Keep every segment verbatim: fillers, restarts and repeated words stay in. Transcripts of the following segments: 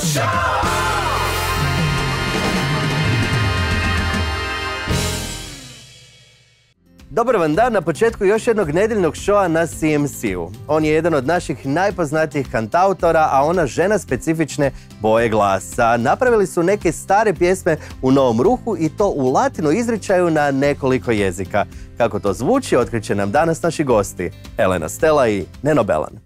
Show! Dobar vam dan na početku još jednog nedjeljnog šoa na C M C-u. On je jedan od naših najpoznatijih kantautora, a ona žena specifične boje glasa. Napravili su neke stare pjesme u novom ruhu i to u latino izričaju na nekoliko jezika. Kako to zvuči, otkriće nam danas naši gosti, Elena Stella i Neno Belan.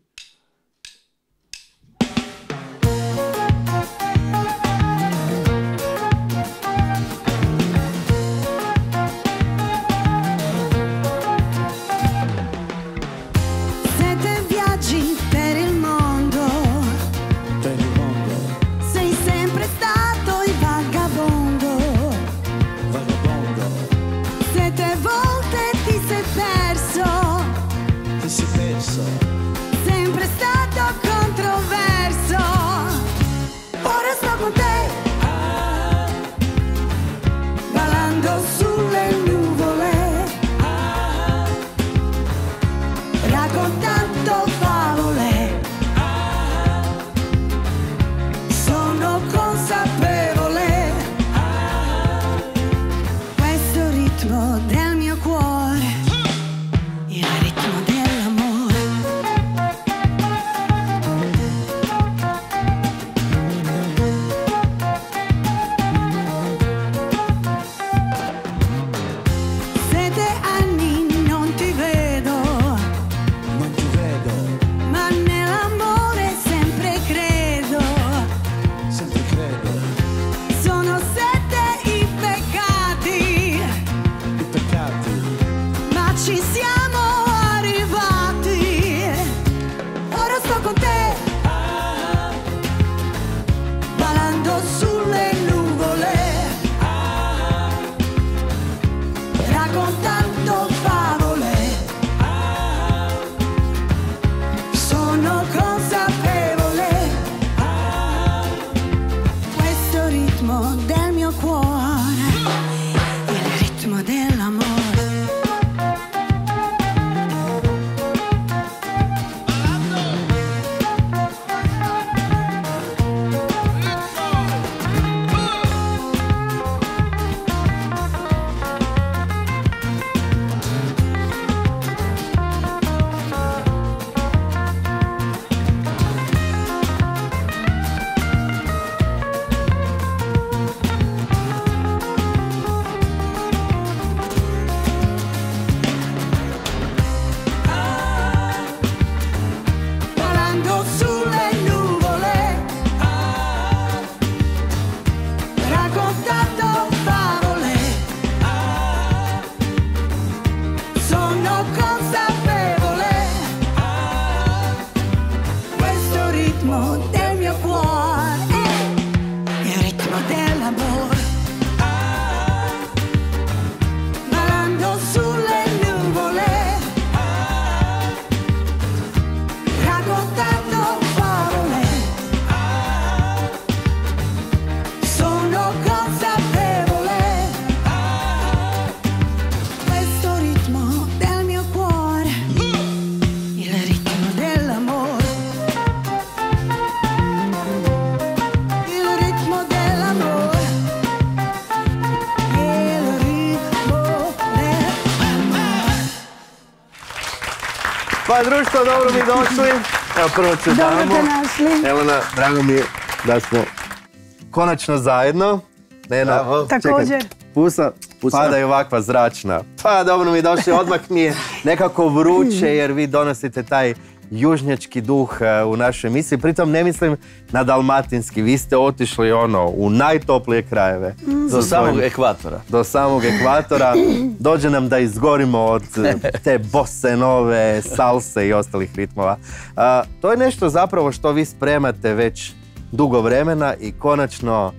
Pa društvo, dobro mi došli. Evo prvo ću damo. Dobro te našli. Elena, drago mi je da smo konačno zajedno. Neno, također. Pusa, pada je ovakva zračna. Pa dobro mi došli, odmah mi je nekako vruće jer vi donosite taj južnjački duh u našoj emisiji. Pritom ne mislim na dalmatinski. Vi ste otišli ono u najtoplije krajeve. Do samog ekvatora. Do samog ekvatora. Dođe nam da izgorimo od te bosse nove, salse i ostalih ritmova. A, to je nešto zapravo što vi spremate već dugo vremena i konačno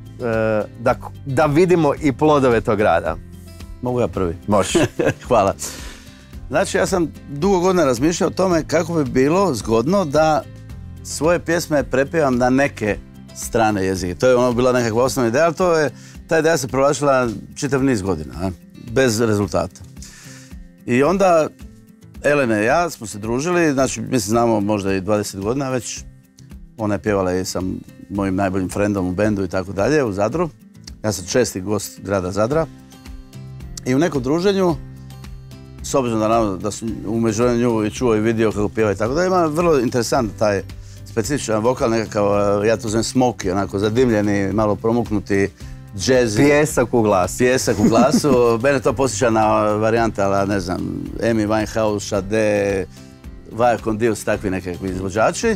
e, da, da vidimo i plodove tog rada. Mogu ja prvi? Možeš. Hvala. Znači, ja sam dugo godina razmišljao o tome kako bi bilo zgodno da svoje pjesme prepevam na neke strane jezike. To je ono bila nekakva osnovna ideja, ali to je, ta ideja se provlačila čitav niz godina, a, bez rezultata. I onda Elena i ja smo se družili, znači mi se znamo možda i dvadeset godina već, Ona je pjevala i sa mojim najboljim frendom u bendu i tako dalje, u Zadru. Ja sam česti gost grada Zadra. I u nekom druženju, s obzirom da, da sam u međuvremenu čuo i vidio kako pjeva i tako da ima vrlo interesantan taj specifičan vokal, nekakav, ja to zovem smoky, onako zadimljeni, malo promuknuti džez. Pjesak u glasu. Pjesak u glasu. Mene to posjeća na varijante, ali ne znam, Amy Winehouse, Sade, Vaya con Dios, takvi nekakvi izvođači.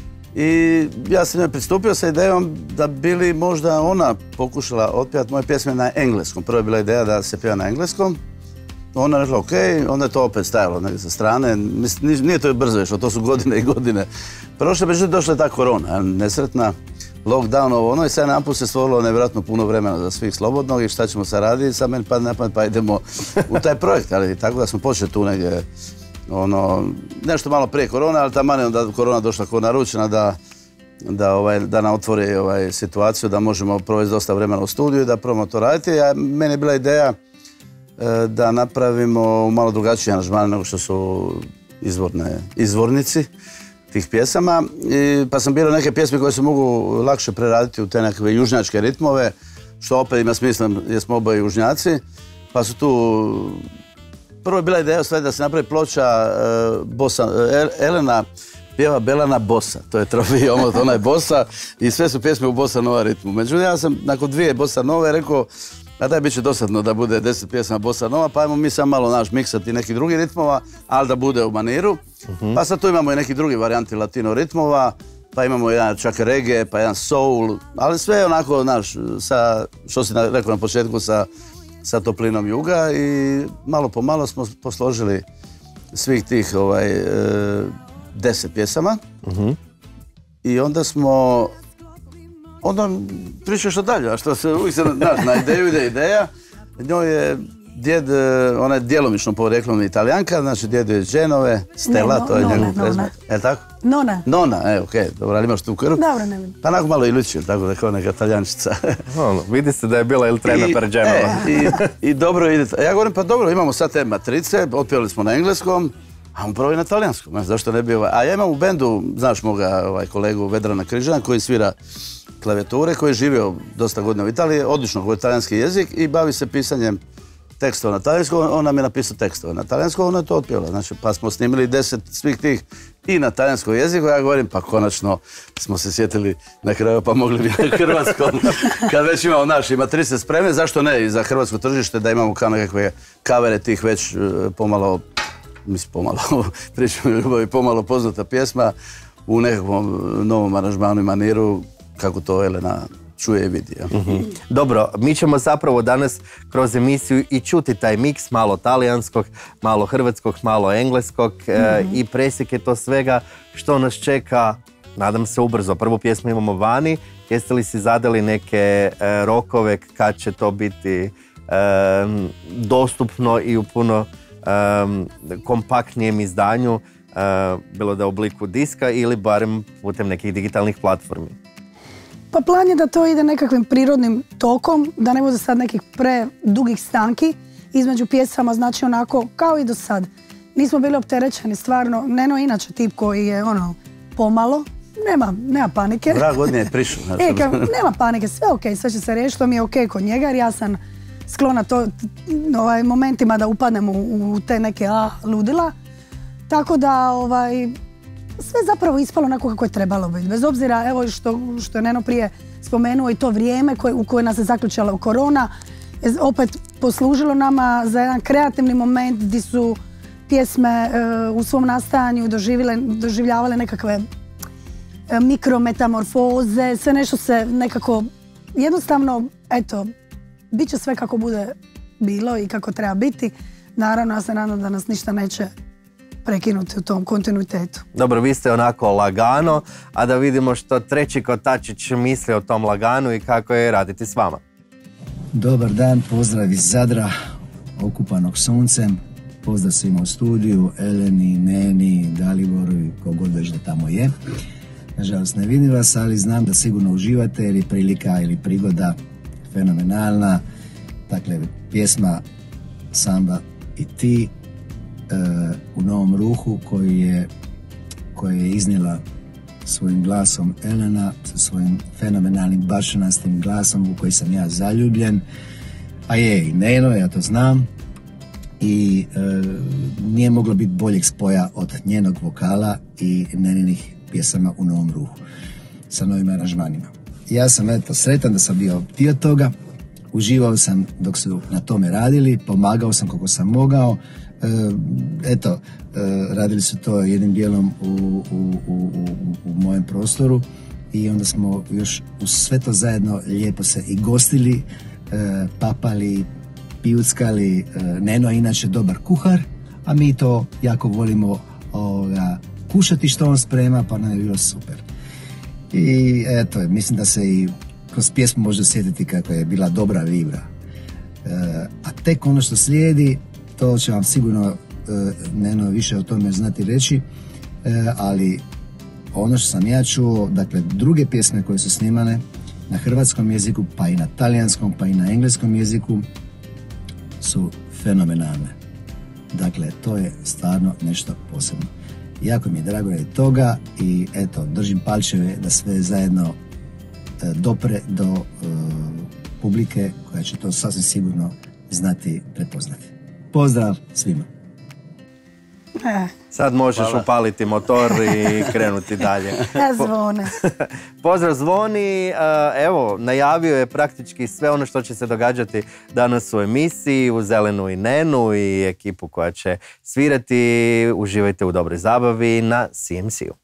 I ja sam njoj pristupio sa idejom da bi li možda ona pokušala otpjevati moje pjesme na engleskom. Prvo je bila ideja da se pjeva na engleskom. Ona je rekla ok, onda je to opet stajalo negdje sa strane. Nije to brzo išlo, to su godine i godine. Prošle, međutim, došla je ta korona, nesretna, lockdown ovo ono i sad namput se stvorilo nevjerojatno puno vremena za svih slobodnog i šta ćemo sad raditi. Sad meni padne na pamet pa idemo u taj projekt, ali tako da smo počeli tu negdje ono, nešto malo prije korona, ali tamo je onda korona došla ko naručena da, da, ovaj, da nam otvori ovaj, situaciju da možemo provesti dosta vremena u studiju i da probamo to raditi. A meni je bila ideja e, da napravimo malo drugačiji aranžman nego što su izvorne, izvornici tih pjesama. I, pa sam birao neke pjesme koje se mogu lakše preraditi u te nekakve južnjačke ritmove, što opet ima smisla jer smo oboje južnjaci. Pa su tu... Prvo je bila ideja da se napravi ploča uh, bossa, uh, Elena pjeva Belana bossa, to je trofej, ona je bossa i sve su pjesme u bossa nova ritmu. Međutim, ja sam nakon dvije bossa nove rekao, a daj bit će dosadno da bude deset pjesma bossa nova, pa ajmo mi sam malo naš miksati nekih drugih ritmova, ali da bude u maniru. Uh-huh. Pa sad tu imamo i neki drugi varijanti latino ritmova, pa imamo jedan čak reggae, pa jedan soul, ali sve onako, naš, sa, što si rekao na početku, sa sa toplinom juga i malo po malo smo posložili svih tih ovaj, e, deset pjesama. Uh-huh. I onda smo, onda priča što dalje, a što se uvijek se, znaš, na ideju ide ideja. Njoj je djed, ona je djelomično poreklom Italijanka, znači djed je iz Genove, Stella, ne, no, to je njegov prezime. Je li tako? Nona. Nona, e, okej, okay, dobro, ali imaš tu krv? Dobro, ne vidim. Pa onako malo i liči, tako da kao neka Italijančica. Ono, vidi se da je bila il trena per Genova. E, i, I dobro ide. Ja govorim, pa dobro, imamo sad te matrice, otpjevali smo na engleskom, a on prvo i na talijanskom, zašto ne bi ovaj... A ja imam u bendu, znaš moga ovaj, kolegu Vedrana Križana koji svira klavijature, koji je živio dosta godina u Italiji, odlično govori talijanski jezik i bavi se pisanjem tekstova na talijanskom, on nam je napisao tekstove na talijanskom, ona je to otpjevala. Znači, pa smo snimili deset svih tih i na talijanskom jeziku, ja govorim, pa konačno smo se sjetili na kraju, pa mogli bi na hrvatskom, kad već imamo naš, ima trideset spremne, zašto ne i za hrvatsko tržište, da imamo kao nekakve kavere tih već pomalo, mislim pomalo, pričamo ljubavi, pomalo poznata pjesma u nekakvom novom aranžmanu i maniru, kako to Elena čuje i vidi. Ja. Mm-hmm. Dobro, mi ćemo zapravo danas kroz emisiju i čuti taj miks, malo talijanskog, malo hrvatskog, malo engleskog mm-hmm. e, i presjeke to svega što nas čeka, nadam se ubrzo. Prvu pjesmu imamo vani, jeste li si zadali neke e, rokove kad će to biti e, dostupno i u puno e, kompaktnijem izdanju, e, bilo da u obliku diska ili barem putem nekih digitalnih platformi? Pa plan je da to ide nekakvim prirodnim tokom, da ne bude sad nekih predugih stanki između pjesama, znači onako kao i do sad. Nismo bili opterećeni stvarno, Neno je inače tip koji je ono pomalo, nema, nema panike. Vrag godine je prišao. E, ka, nema panike, sve ok, sve će se riješiti, to mi je ok kod njega jer ja sam sklona to ovaj, momentima da upadnem u, u te neke a, ludila. Tako da ovaj, sve zapravo ispalo onako kako je trebalo biti. Bez obzira, evo što, što je Neno prije spomenuo i to vrijeme koje, u koje nas je zaključala korona, je opet poslužilo nama za jedan kreativni moment gdje su pjesme e, u svom nastajanju doživljavale nekakve e, mikrometamorfoze, sve nešto se nekako jednostavno, eto, bit će sve kako bude bilo i kako treba biti. Naravno, ja se nadam da nas ništa neće prekinuti u tom kontinuitetu. Dobro, vi ste onako lagano, a da vidimo što treći kotačić misli o tom laganu i kako je raditi s vama. Dobar dan, pozdrav iz Zadra, okupanog suncem. Pozdrav svima u studiju, Eleni, Neni, Daliboru i kogod već da tamo je. Nažalost ne vidim vas, ali znam da sigurno uživate jer je prilika ili prigoda fenomenalna. Dakle, pjesma Samba i ti uh, u novom ruhu koji je, koji je iznijela svojim glasom Elena, sa svojim fenomenalnim baščanastim glasom u koji sam ja zaljubljen, a je i Neno, ja to znam, i e, nije moglo biti boljeg spoja od njenog vokala i Neninih pjesama u novom ruhu, sa novim aranžmanima. Ja sam eto sretan da sam bio dio toga, uživao sam dok su na tome radili, pomagao sam koliko sam mogao. E, eto, e, radili su to jednim dijelom u, u, u, u, u mojem prostoru i onda smo još uz sve to zajedno lijepo se i gostili, e, papali, pijuckali. E, Neno je inače dobar kuhar, a mi to jako volimo ovoga, kušati što on sprema, pa nam je bilo super. I eto, mislim da se i kroz pjesmu može sjetiti kako je bila dobra vibra. E, a tek ono što slijedi, to će vam sigurno e, Neno više o tome znati reći, e, ali ono što sam ja čuo, dakle druge pjesme koje su snimane na hrvatskom jeziku, pa i na talijanskom, pa i na engleskom jeziku su fenomenalne. Dakle, to je stvarno nešto posebno. Jako mi je drago radi toga i eto, držim palčeve da sve zajedno e, dopre do e, publike koja će to sasvim sigurno znati prepoznati. Pozdrav svima. E, Sad možeš Hvala. upaliti motor i krenuti dalje. e, zvone. Pozdrav zvoni, e, evo, najavio je praktički sve ono što će se događati danas u emisiji, uz Elenu i Nenu i ekipu koja će svirati. Uživajte u dobroj zabavi na C M C-u.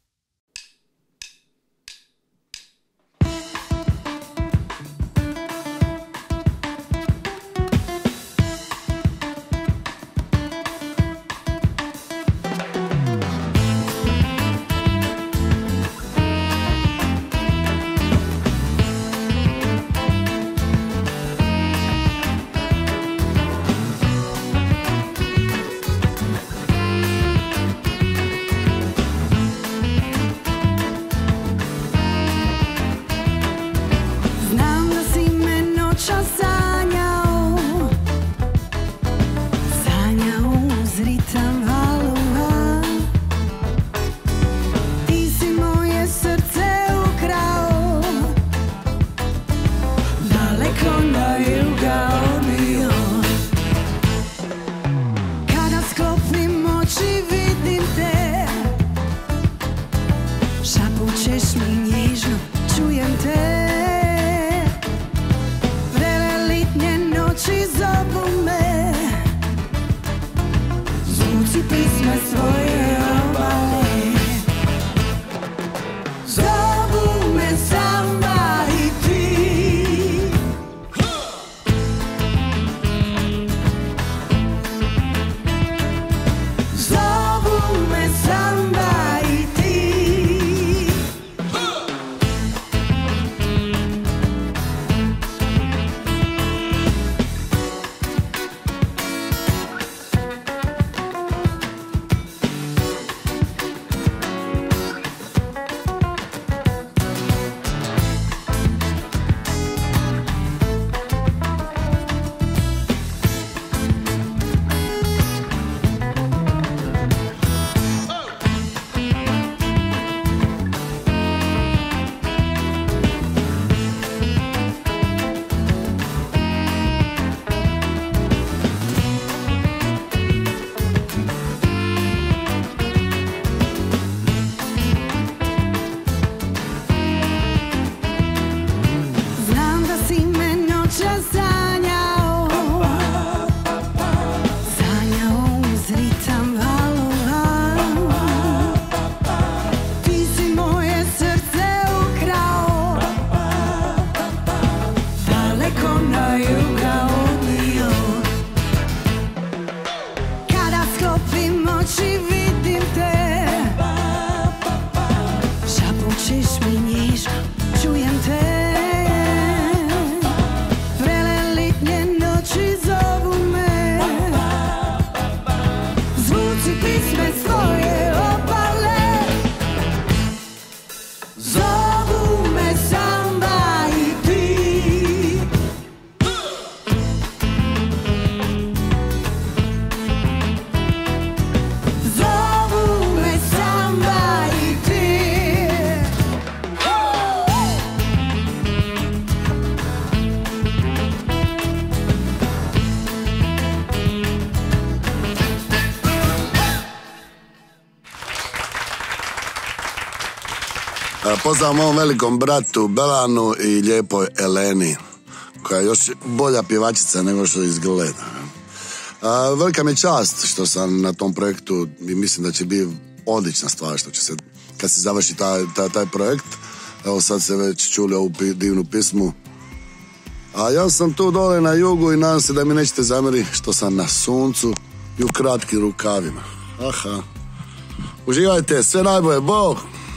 Pozdrav mom velikom bratu Belanu i lijepoj Eleni, koja je još bolja pjevačica nego što izgleda. A, velika mi je čast što sam na tom projektu i mislim da će biti odlična stvar što će se, kad se završi taj, taj, taj projekt. Evo sad se već čuli ovu divnu pismu. A ja sam tu dole na jugu i nadam se da mi nećete zamjeriti što sam na suncu i u kratkim rukavima. Aha. Uživajte, sve najbolje, Bog!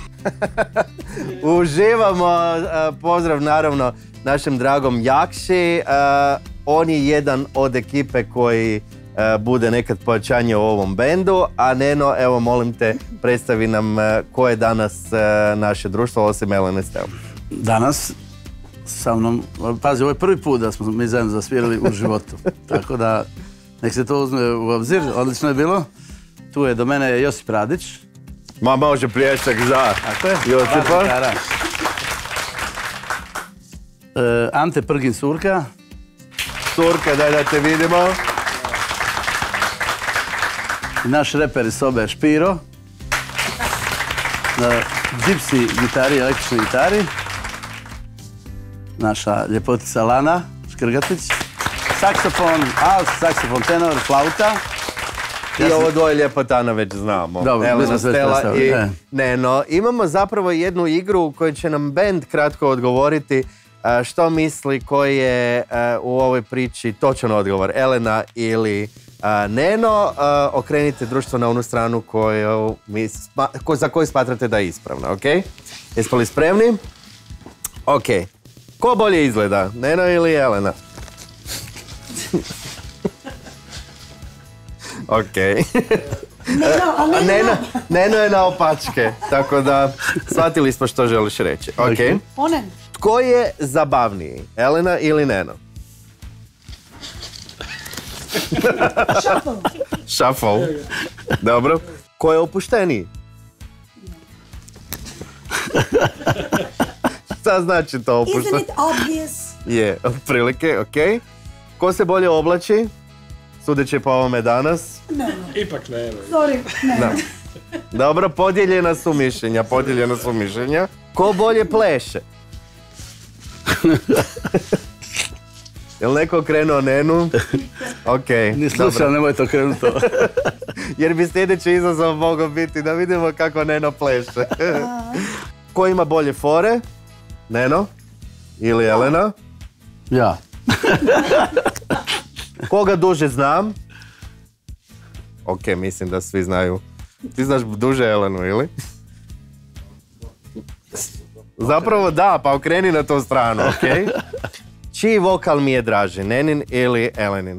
Uživamo, pozdrav naravno našem dragom Jakši. On je jedan od ekipe koji bude nekad pojačanje u ovom bendu, a Neno, evo molim te, predstavi nam ko je danas naše društvo osim Elene Steo. Danas sa mnom, pazi, ovo je prvi put da smo mi zajedno zasvirali u životu, tako da nek se to uzme u obzir, odlično je bilo. Tu je do mene Josip Radić. Ma može pljesak za Josipa. E, Ante Prgin Surka. Surka, daj da te vidimo. I naš reper iz sobe Špiro. Na Gypsy gitari, električnoj gitari. Naša ljepotica Lana Škrgatić. Saksofon, alt, saksofon, tenor, flauta. I ja ovo dvoje ljepotana već znamo. Dobro, Elena Stela i e. Neno. Imamo zapravo jednu igru u kojoj će nam band kratko odgovoriti uh, što misli koji je uh, u ovoj priči točan odgovor, Elena ili uh, Neno. Uh, okrenite društvo na onu stranu koju mi spa, ko, za koju smatrate da je ispravna, ok? Jesmo li spremni? Ok. Ko bolje izgleda, Neno ili Elena? Ok. Neno, Neno, Neno je na opačke, tako da shvatili smo što želiš reći. Ok. Onen. Tko je zabavniji, Elena ili Neno? Shuffle. Shuffle. Dobro. Ko je opušteniji? Šta znači to opušteniji? Isn't it obvious? Je, prilike, ok. Ko se bolje oblači? Sudeći po ovome danas. Ne, ne. Ipak ne. Sorry, ne. Da. Dobro, podijeljena su mišljenja, podijeljena su mišljenja. Ko bolje pleše? Jel neko krenuo Nenu? Ok, ni slušao, nemoj to krenuti to. Jer bi sljedeći izazov mogao biti da vidimo kako Neno pleše. Ko ima bolje fore? Neno? Ili Elena? Ja. Koga duže znam? Ok, mislim da svi znaju. Ti znaš duže Elenu, ili? Zapravo da, pa okreni na tu stranu, ok? Čiji vokal mi je draži, Nenin ili Elenin?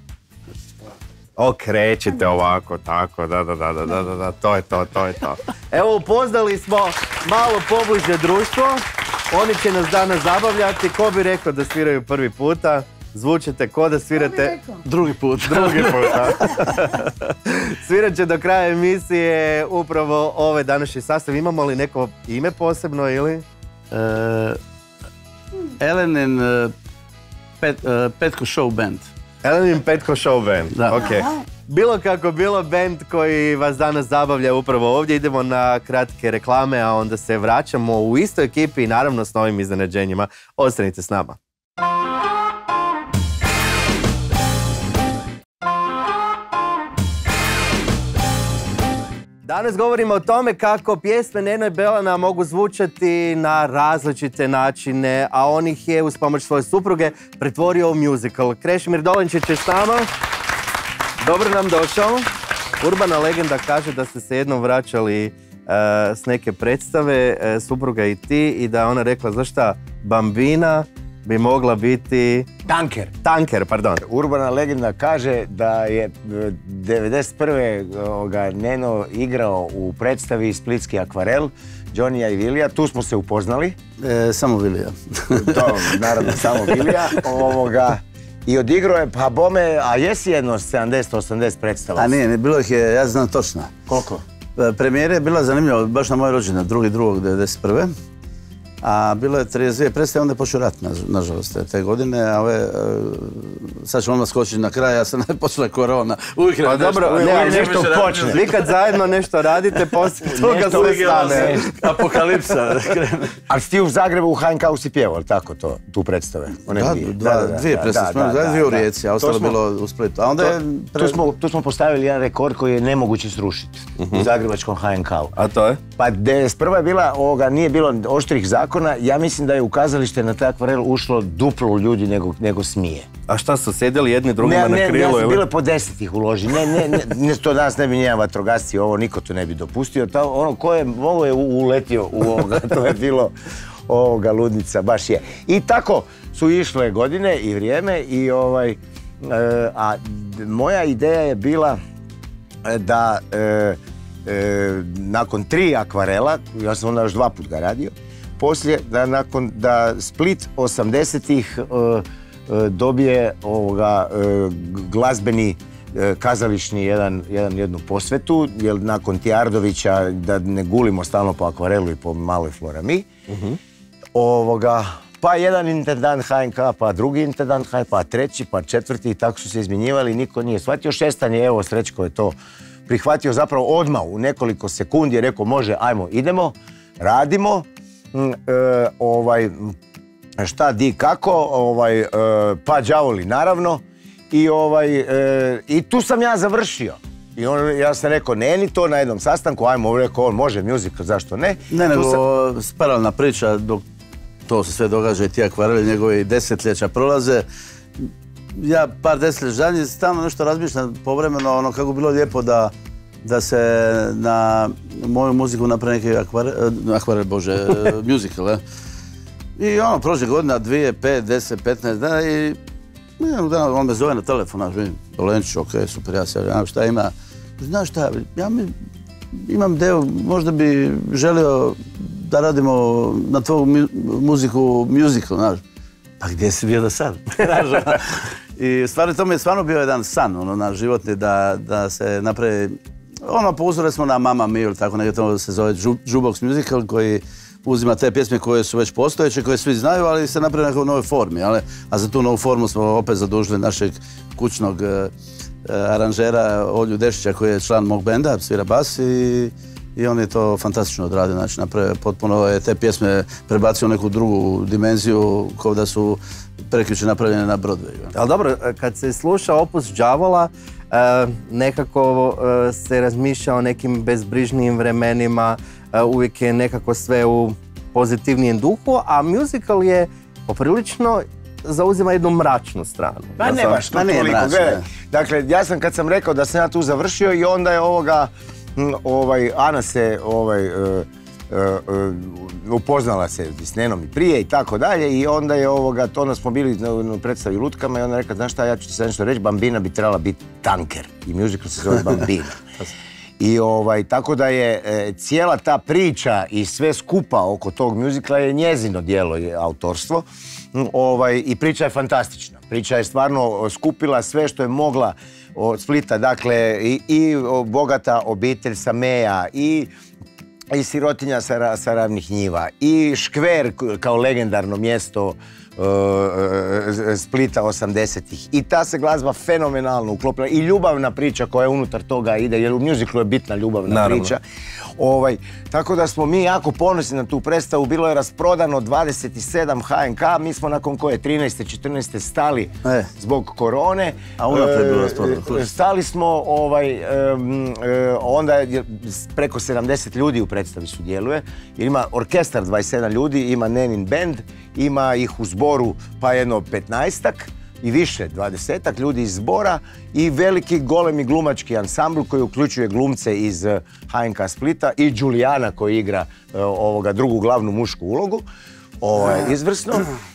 Okrećite ovako, tako, da, da, da, da, da, da, da, to je to, to je to. Evo, upoznali smo malo pobliže društvo. Oni će nas danas zabavljati. Ko bi rekao da sviraju prvi puta? Zvučete ko da svirate drugi put. Drugi put, da. Svirat će do kraja emisije upravo ove današnji sastav. Imamo li neko ime posebno ili? Uh, Elenin uh, pet, uh, Petko Show Band. Elenin Petko Show Band, da. Ok. Bilo kako bilo, band koji vas danas zabavlja upravo ovdje. Idemo na kratke reklame, a onda se vraćamo u istoj ekipi i naravno s novim iznenađenjima. Ostanite s nama. Danas govorimo o tome kako pjesme Neno i Belana mogu zvučati na različite načine, a on ih je uz pomoć svoje supruge pretvorio u musical. Krešimir Dolenčić je s nama. Dobro nam došao. Urbana legenda kaže da ste se jednom vraćali uh, s neke predstave, uh, supruga i ti, i da je ona rekla, znaš šta, Bambina bi mogla biti... Tanker. Tanker, pardon. Urbana legenda kaže da je devedeset prve Neno igrao u predstavi Splitski akvarel, Johnnyja i Vilija. Tu smo se upoznali. E, samo Vilija. To, naravno, samo Vilija. Ovoga, I odigrao je, pa bome, a jesi jedno sedamdeset osamdeset predstava? A nije, bilo ih je, ja znam točno. Koliko? Premijera je bila zanimljiva, baš na moj rođendan, drugi drugog devedeset prve. A bilo je trideset dvije predstave, onda je počeo rat, nažalost, te godine, a ove, sad ćemo odmah skočiti na kraj, ja sam počela korona. Uvijek pa dobro, nešto počne. Vi kad zajedno nešto radite, poslije toga sve stane. Apokalipsa. Ali si ti u Zagrebu u H N K-u si pjevao, ali tako to, tu predstave? Da, dvije predstave smo imali, dvije u Rijeci, a ostalo bilo u Splitu. Tu smo postavili jedan rekord koji je nemoguće srušiti u zagrebačkom H N K-u. A to je? Pa devedeset prva je bila, nije bilo oštrih zakona, ja mislim da je u kazalište na taj akvarel ušlo duplo ljudi nego smije. A šta su, sjedili jedni drugima na krilu? Ne, ne, bilo je po deset ih uloži. Ne, to danas ne bi nijedan vatrogasci, ovo niko to ne bi dopustio. Ono ko je mogo je uletio u ovoga, to je bilo ovoga ludnica, baš je. I tako su išle godine i vrijeme i ovaj, a moja ideja je bila da nakon tri akvarela, ja sam onda još dva put ga radio, poslije da nakon da Split osamdesetih dobije ovoga glazbeni kazališni jedan, jednu posvetu, jer nakon Tijardovića, da ne gulimo stalno po akvarelu i po maloj Florami, ovoga, pa jedan intendant H N K, pa drugi intendant H N K, pa treći, pa četvrti i tako su se izmjenjivali, niko nije shvatio. Šestan je, evo, Srećko je to prihvatio zapravo odmah u nekoliko sekundi, je rekao može, ajmo, idemo, radimo, ovaj, šta, di, kako, ovaj, pa đavoli naravno i, ovaj, i tu sam ja završio. I on, ja sam rekao, ne ni to na jednom sastanku, ajmo, on rekao, on može musical, zašto ne? Ne, nego paralelna priča, dok to se sve događa i ti akvareli, njegove desetljeća prolaze. Ja par desetljeća zadnji stalno nešto razmišljam povremeno, ono kako bi bilo lijepo da da se na moju muziku napravi neki akvarel, akvarel, bože, musical, eh? I ono, prošle godina, dvije, pet, deset, petnaest dana i on me zove na telefon, znaš, vidim, Lenčić, ok, super, ja se javljam, šta ima, znaš šta, ja mi imam ideju, možda bi želio da radimo na tvoju muziku musical, znaš, pa gdje si bio do sad? I stvarno, to mi je stvarno bio jedan san, ono, naš životni, da se napravi, ono, po uzoru smo na Mamma Mia ili tako, nekako to se zove jukebox musical, koji uzima te pjesme koje su već postojeće, koje svi znaju, ali se napravi nekako u novoj formi, a za tu novu formu smo opet zadužili našeg kućnog aranžera Olju Dešića, koji je član mog benda, svira bas i on je to fantastično odradio, znači napravio potpuno je te pjesme prebacio u neku drugu dimenziju, kao da su prekjuče napravljene na Broadwayu. Ali dobro, kad se sluša opus đavola, nekako se razmišlja o nekim bezbrižnijim vremenima, uvijek je nekako sve u pozitivnijem duhu, a musical je poprilično zauzima jednu mračnu stranu. Pa ne baš to toliko, gledaj. Dakle, ja sam kad sam rekao da sam ja tu završio i onda je ovoga, Ana se upoznala se s Nenom i prije i tako dalje i onda je ovoga, onda smo bili na predstavi Lutkama i onda rekao, znaš šta, ja ću ti sad nešto reći, Bambina bi trebala biti tanker i musical se zove Bambina. I tako da je cijela ta priča i sve skupa oko tog muzikla je njezino djelo i autorstvo i priča je fantastična. Priča je stvarno skupila sve što je mogla od Splita, dakle i bogata obitelj sa Meja i i sirotinja sa Ravnih njiva i Škver kao legendarno mjesto Splita osamdesetih i ta se glazba fenomenalno uklopila i ljubavna priča koja unutar toga ide, jer u muziklu je bitna ljubavna priča. Tako da smo mi jako ponosni na tu predstavu, bilo je rasprodano dvadeset sedam H N K, mi smo nakon koje trinaeste četrnaeste stali zbog korone. A unaprijed bilo rasprodano? Stali smo, onda je preko sedamdeset ljudi u predstavi sudjeluje, jer ima orkestar dvadeset sedam ljudi, ima Nenin band, ima ih u zboru pa jedno petnaestak i više, dvadesetak ljudi iz zbora i veliki golemi glumački ansambl koji uključuje glumce iz H N K Splita i Đulijana koji igra ovoga drugu glavnu mušku ulogu. Izvrsno.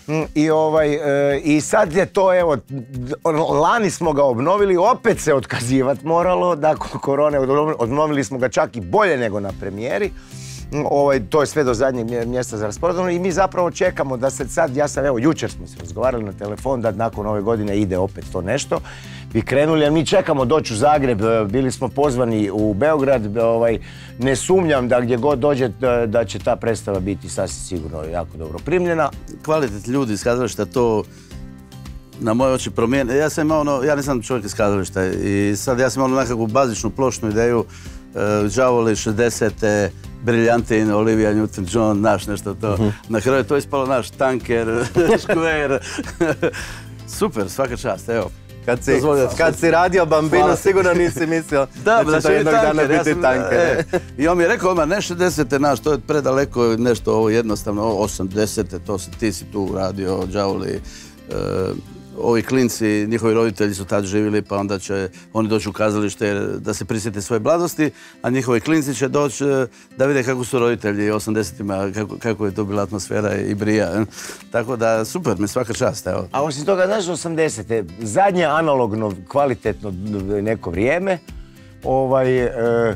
I sad je to, evo, lani smo ga obnovili, opet se otkazivati moralo, nakon korone obnovili smo ga čak i bolje nego na premijeri. To je sve do zadnjeg mjesta za rasprodano i mi zapravo čekamo da se sad, ja sam, evo, jučer smo se razgovarali na telefon da nakon ove godine ide opet to nešto. bi krenuli, a mi čekamo doći u Zagreb, bili smo pozvani u Beograd, ovaj, ne sumnjam da gdje god dođe da, da će ta predstava biti sasvim sigurno jako dobro primljena. Kvalitet ljudi iz kazališta to na moje oči promijene. Ja sam imao ono, ja nisam čovjek iz kazališta i sad ja sam imao nekakvu bazičnu plošnu ideju, uh, Đavoli šezdesete, Briljantin, Olivia Newton-John, naš nešto to. Uh-huh. Na kraju je to ispalo naš tanker, škver. Super, svaka čast, evo. Kad si, kad si radio Bambino, hvala. Sigurno nisi mislio da, da će to jednog tanker, dana biti ja sam, tanker. E, I on mi je rekao, ne šezdesete naš, to je predaleko nešto ovo jednostavno, osamdesete, to si, ti si tu radio, Đavoli. E, ovi klinci, njihovi roditelji su tad živjeli, pa onda će oni doći u kazalište da se prisjete svoje mladosti, a njihovi klinci će doći da vide kako su roditelji u osamdesetima, kako, kako je to bila atmosfera i brija. Tako da, super, mi svaka čast, evo. A osim toga, znaš, osamdesete, zadnje analogno, kvalitetno neko vrijeme, ovaj, e, e,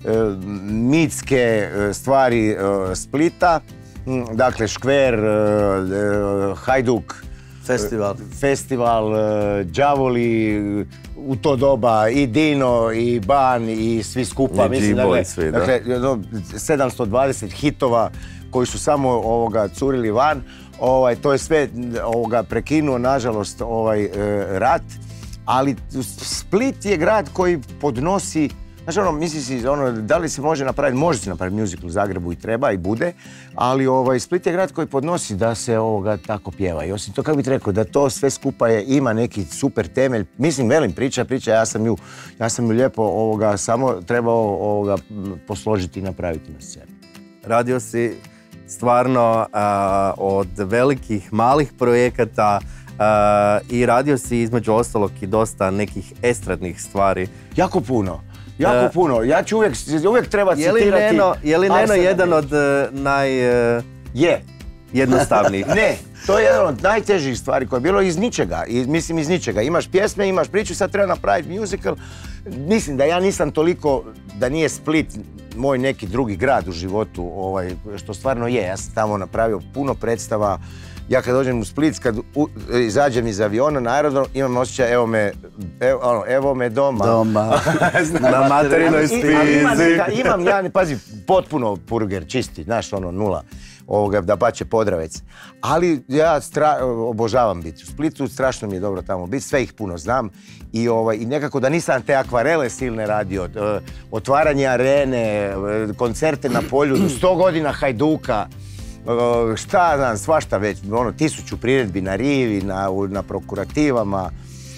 mitske stvari e, Splita, dakle, Škver, e, e, Hajduk, Festival. Festival, Đavoli, u to doba i Dino, i Ban, i svi skupa. I mislim, dakle, svi, da. Dakle, sedamsto dvadeset hitova koji su samo ovoga curili van. Ovaj, to je sve ovoga prekinuo, nažalost, ovaj, rat. Ali Split je grad koji podnosi. Znači, ono, misli si, ono, da li se može napraviti, može se napraviti musical u Zagrebu i treba i bude, ali ovaj, Split je grad koji podnosi da se ovoga tako pjeva. I osim to, kako bih rekao, da to sve skupa je, ima neki super temelj. Mislim, velim, priča, priča, ja sam ju, ja sam ju lijepo ovoga, samo trebao ovoga, posložiti i napraviti na scenu. Radio si stvarno a, od velikih, malih projekata, Uh, i radio si između ostalog i dosta nekih estradnih stvari. Jako puno. Jako uh, puno. Ja ću uvijek, uvijek treba je li citirati... Neno, je li Neno jedan od uh, naj... Uh, je. Jednostavnijih? Ne, to je jedan od najtežih stvari koje je bilo iz ničega. I, mislim iz ničega. Imaš pjesme, imaš priču, sad treba napraviti musical. Mislim da ja nisam toliko, da nije Split moj neki drugi grad u životu, ovaj, što stvarno je. Ja sam tamo napravio puno predstava. Ja kad dođem u Split, kad u, izađem iz aviona na aerodrom, imam osjećaj, evo me, evo, ono, evo me doma. Doma, na materinoj spizi. Imam, imam ja, pazi, potpuno purger, čisti, znaš, ono, nula, ovoga, da pače Podravec. Ali ja stra, obožavam biti u Splitu, strašno mi je dobro tamo biti, sve ih puno znam. I, ovaj, i nekako da nisam te akvarele silne radio, otvaranje arene, koncerte na polju, sto godina Hajduka, Uh, šta znam, svašta već, ono, tisuću priredbi na Rivi, na, na Prokurativama,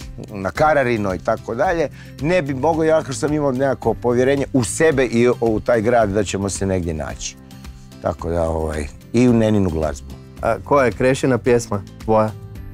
na Kararino i tako dalje, ne bi mogao, ja kao sam imao nekako povjerenje u sebe i u taj grad da ćemo se negdje naći. Tako da, ovaj, i u Neninu glazbu. A koja je Krešina pjesma tvoja?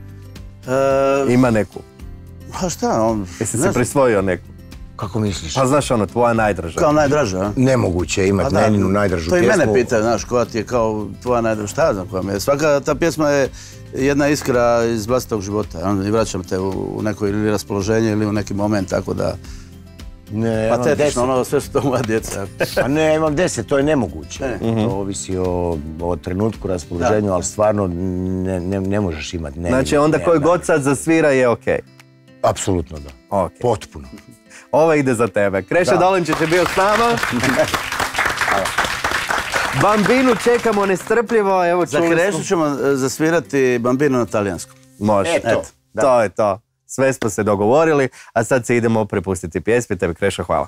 E... Ima neku? Pa šta, on... Jesi si prisvojio neku? Kako misliš? Pa znaš ono, tvoja najdraža. Kao najdraža, a? Nemoguće je imati Neninu najdražu pjesmu. To i mene pitaju, znaš, koja ti je kao tvoja najdraža, šta ja znam koja mi je. Svaka ta pjesma je jedna iskra iz vlastitog života, i vraćam te u neko ili raspoloženje ili u neki moment, tako da... Ne, patetično, ono, sve su to moja djeca. A ne, imam deset, to je nemoguće. Ne. Mm-hmm. To ovisi o, o trenutku, raspoloženju, da. Ali stvarno ne, ne, ne možeš imati Neninu. Znači onda koji god sad zasvira je okej? Okay. Apsolutno da. Okay. Potpuno. Ova ide za tebe. Kreša Dolenčić je bio s nama. Bambinu čekamo nestrpljivo. Evo, za Krešu ćemo zasvirati Bambinu na talijanskom. Može. Eto, Eto. To je to. Sve smo se dogovorili, a sad se idemo prepustiti pjesmi. Tebi, Kreša, hvala.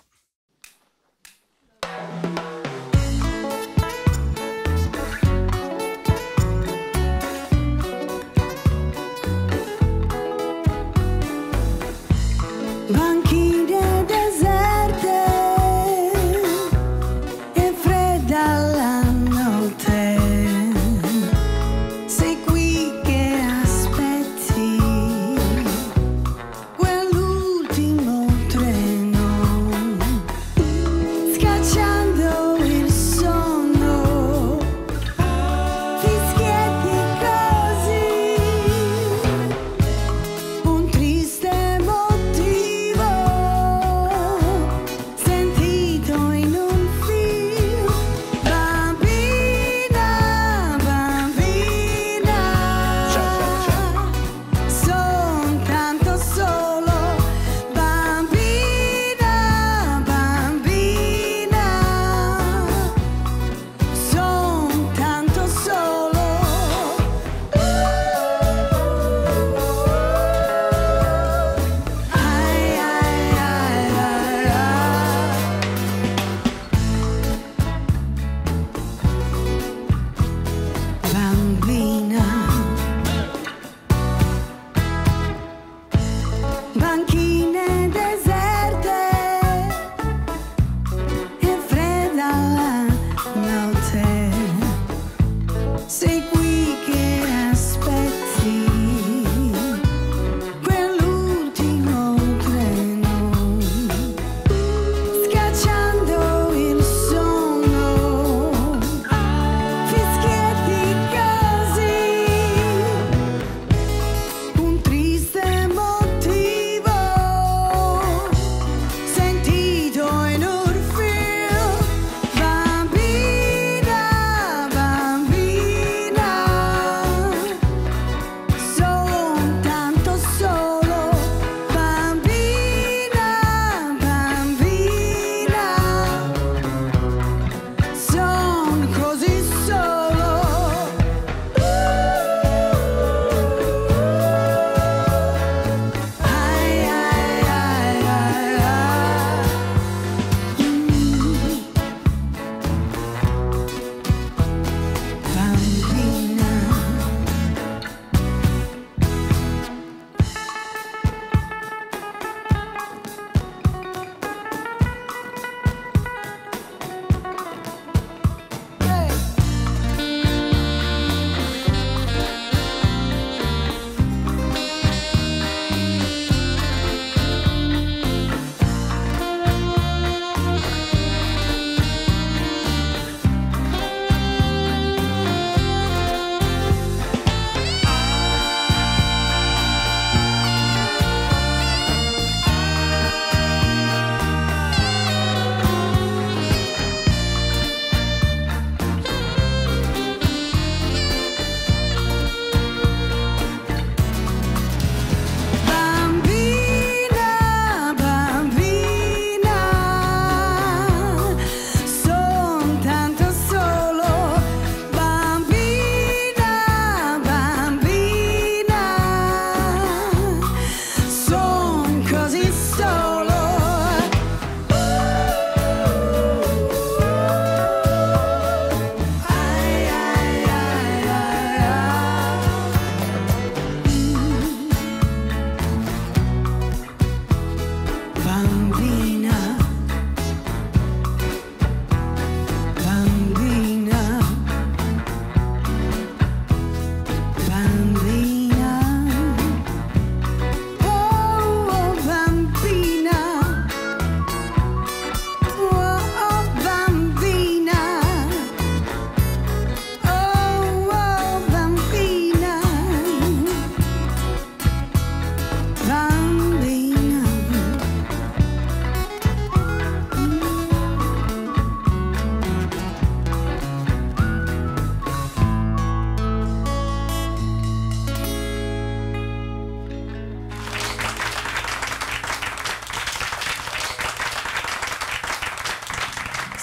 Quell'ultimo treno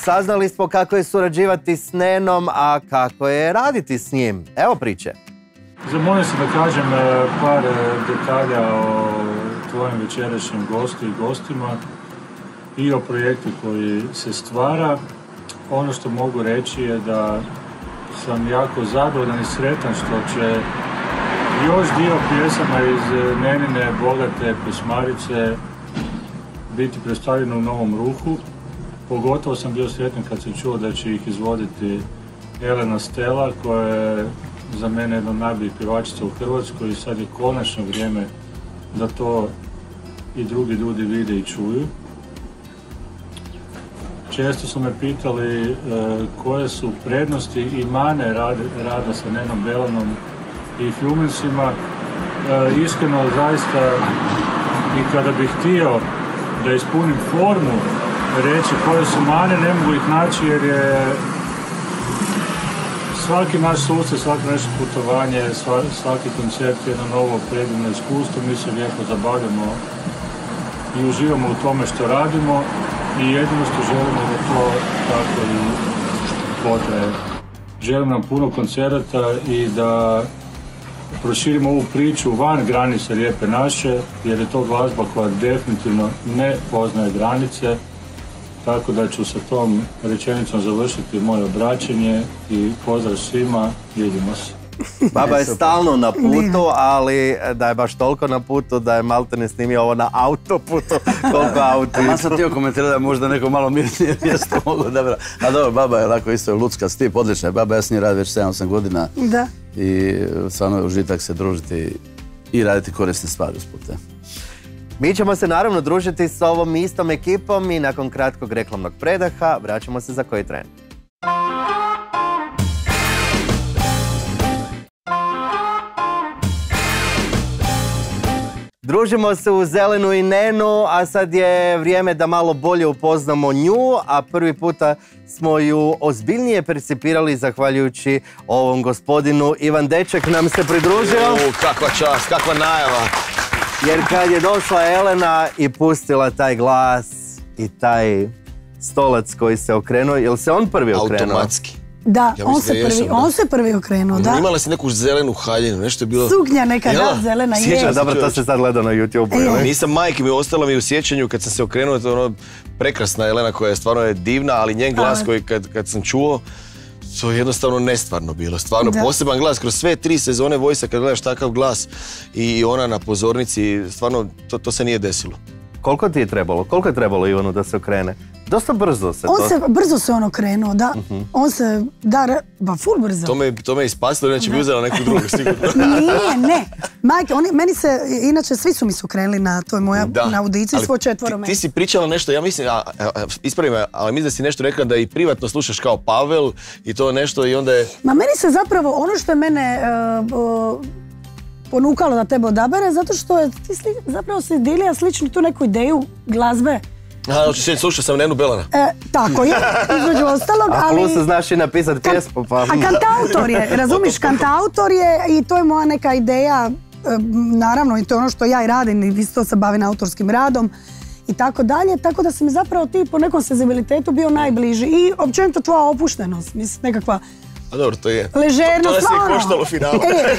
saznali smo kako je surađivati s Nenom, a kako je raditi s njim. Evo priče. Zamolim se da kažem par detalja o tvojim večerašnjim gostu i gostima i o projektu koji se stvara. Ono što mogu reći je da sam jako zadovoljan i sretan što će još dio pjesama iz Nenine bogate pjesmarice biti predstavljeno u novom ruhu. Pogotovo sam bio sretan kad sam čuo da će ih izvoditi Elena Stela, koja je za mene jedna od najboljih pjevačica u Hrvatskoj i sad je konačno vrijeme da to i drugi ljudi vide i čuju. Često su me pitali e, koje su prednosti i mane rada, rada sa Nenom Belanom i Fjumensima. E, iskreno, zaista, i kada bih htio da ispunim formu, reći koje su mane, ne mogu ih naći jer je svaki naš susret, svako naše putovanje, svaki koncert je jedno novo predivno iskustvo. Mi se lijepo zabavljamo i uživamo u tome što radimo i jedino što želimo da to tako i potraje. Želim nam puno koncerata i da proširimo ovu priču van granice Lijepe naše, jer je to glazba koja definitivno ne poznaje granice. Tako da ću sa tom rečenicom završiti moje obraćanje i pozdrav svima, vidimo se. Baba je stalno na putu, ali da je baš toliko na putu da je maltene snimio ovo na autoputu, koliko auto. Ja sam htio komentirati da možda neko malo mirnije mjesto mogu da... A dobro, baba je lako isto ludska stip, odlična je baba, ja s njim radim već sedam osam godina. Da. I stvarno je užitak se družiti i raditi korisne stvari usput. Mi ćemo se naravno družiti s ovom istom ekipom i nakon kratkog reklamnog predaha vraćamo se za koji tren. Družimo se u Zelenu i Nenu, a sad je vrijeme da malo bolje upoznamo nju, a prvi puta smo ju ozbiljnije percipirali zahvaljujući ovom gospodinu. Ivan Deček nam se pridružio. U, kakva čast, kakva najava. Jer kad je došla Elena i pustila taj glas i taj stolac koji se okrenuo, jel se on prvi okrenuo? Automatski. Da, Ja on, mislim se da prvi, jesam, on da. se prvi okrenuo, da. Imala si neku zelenu haljinu, nešto je bilo... Suknja neka, Jel? da, zelena je. Sjećam A dobro, to se sad gleda na YouTube-u, E, ili? Nisam majke mi, ostala mi u sjećanju kad sam se okrenuo, to je ono prekrasna Elena koja je stvarno je divna, ali njen glas Ali. koji kad, kad sam čuo, to je jednostavno nestvarno bilo. Stvarno Da. poseban glas, kroz sve tri sezone Voice-a kad gledaš takav glas i ona na pozornici, stvarno to, to se nije desilo. Koliko ti je trebalo? Koliko je trebalo Ivanu da se okrene? Dosta brzo se On to... se, brzo se on okrenuo, da. On se, da, re- ba, ful brzo. To me, to me je ispasilo, inače bi uzela neku drugu sigurno. Nije, ne. Majke, oni, meni se, inače svi su mi se okrenuli na toj moja Da, na audiciji, ali svo četvoro ti, meni. ti si pričala nešto, ja mislim, a, a, a, ispravi me, ali mislim da si nešto rekla da i privatno slušaš kao Pavel i to nešto i onda je... Ma meni se zapravo, ono što je mene uh, uh, ponukalo da tebe odabere, zato što je, ti sli, zapravo si dilija sličnu tu neku ideju glazbe. A, znači, slušao sam Nenu Belana. E, tako je, između ostalog, A ali... plus znaš i napisat pjesmu, pa... A kantautor je, razumiš, kantautor je i to je moja neka ideja, e, naravno i to je ono što ja i radim i isto se bavim autorskim radom i tako dalje, tako da si mi zapravo ti po nekom senzibilitetu bio najbliži i općenito tvoja opuštenost, mislim, nekakva A dobro, to je... ležernost, To, to nas je ono. i koštalo finala. E,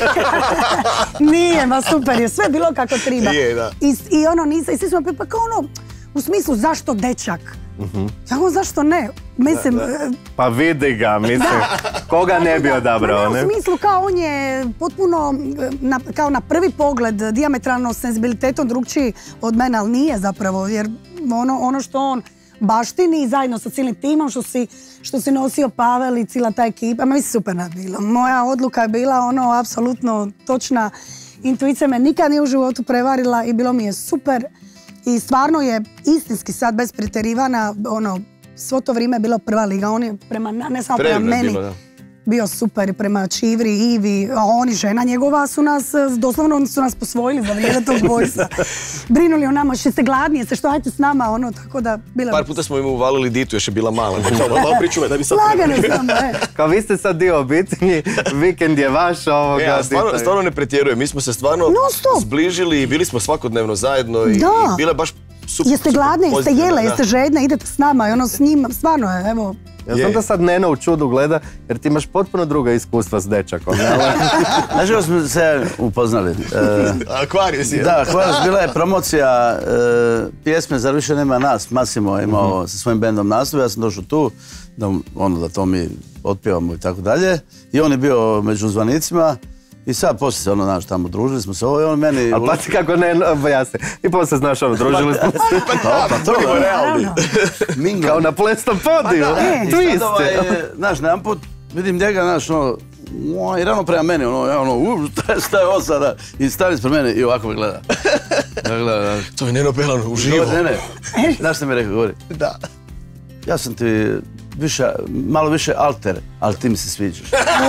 nije, ma super je, sve bilo kako treba. Je, da. I, i ono, nisa, i svi smo pa kao ono, u smislu zašto dečak? Ja ono, zašto ne? Mislim, Pa vidi ga, mislim, koga ne bi odabrao, ne? ne? U smislu kao on je potpuno, na, kao na prvi pogled, dijametralno senzibilitetom drugčiji od mene, ali nije zapravo, jer ono, ono što on baštini zajedno sa cijelim timom što si, što si nosio Pavel i cijela ta ekipa, ma mislim super je bilo. Moja odluka je bila ono apsolutno točna, intuicija me nikad nije u životu prevarila i bilo mi je super. I stvarno je istinski sad bez pretjerivanja, ono, svo to vrijeme je bilo prva liga, on je prema, ne samo prema Predivno je meni, bilo, da. bio super prema Čivri, Ivi, a oni, žena njegova su nas, doslovno su nas posvojili za vrijeme tog Voice-a. Brinuli o nama, što ste gladni, jeste što hajte s nama, ono, tako da, bila Par puta smo im uvalili Ditu, još je bila mala. Kao, malo pričuvaj da bi sad... lagano samo, e. Kao vi ste sad dio obitelji, vikend je vaš, ovoga... E, a stvarno, Dita je- stvarno ne pretjerujem, mi smo se stvarno Non stop. zbližili i bili smo svakodnevno zajedno i, Da. i bila je baš super, Jeste super gladni, jeste pozitivna, jele, da. jeste žedne, idete s nama i ono s njima, stvarno je, evo. Ja znam Je. da sad Neno u čudu gleda, jer ti imaš potpuno druga iskustva s dečakom. Znaš kako smo se upoznali? E, Akvariju si, Da, Akvariju bila je promocija e, pjesme Zar više nema nas. Massimo je imao Mhm. sa svojim bendom nastup, ja sam došao tu, da, ono, da to mi otpjevamo i tako dalje. I on je bio među zvanicima. I sad poslije se ono, znaš, tamo družili smo se ovo i on meni... Ali pazi kako ne, jasne. I poslije znaš ono, družili smo se. Pa, pa to je realni. Mingo. Kao na plesnom podiju. I sad Twist. ovaj, znaš, jedan put vidim njega, znaš, ono, uoj, i ravno prema meni, ono, ja ono, u, šta je, šta je ovo sada? I stari ispred mene i ovako me gleda. Da gleda, znaš. To je Neno Belan uživo. Ne, ne, znaš što mi je rekao, govori? Da. Ja sam ti više, malo više alter, ali ti mi se sviđaš.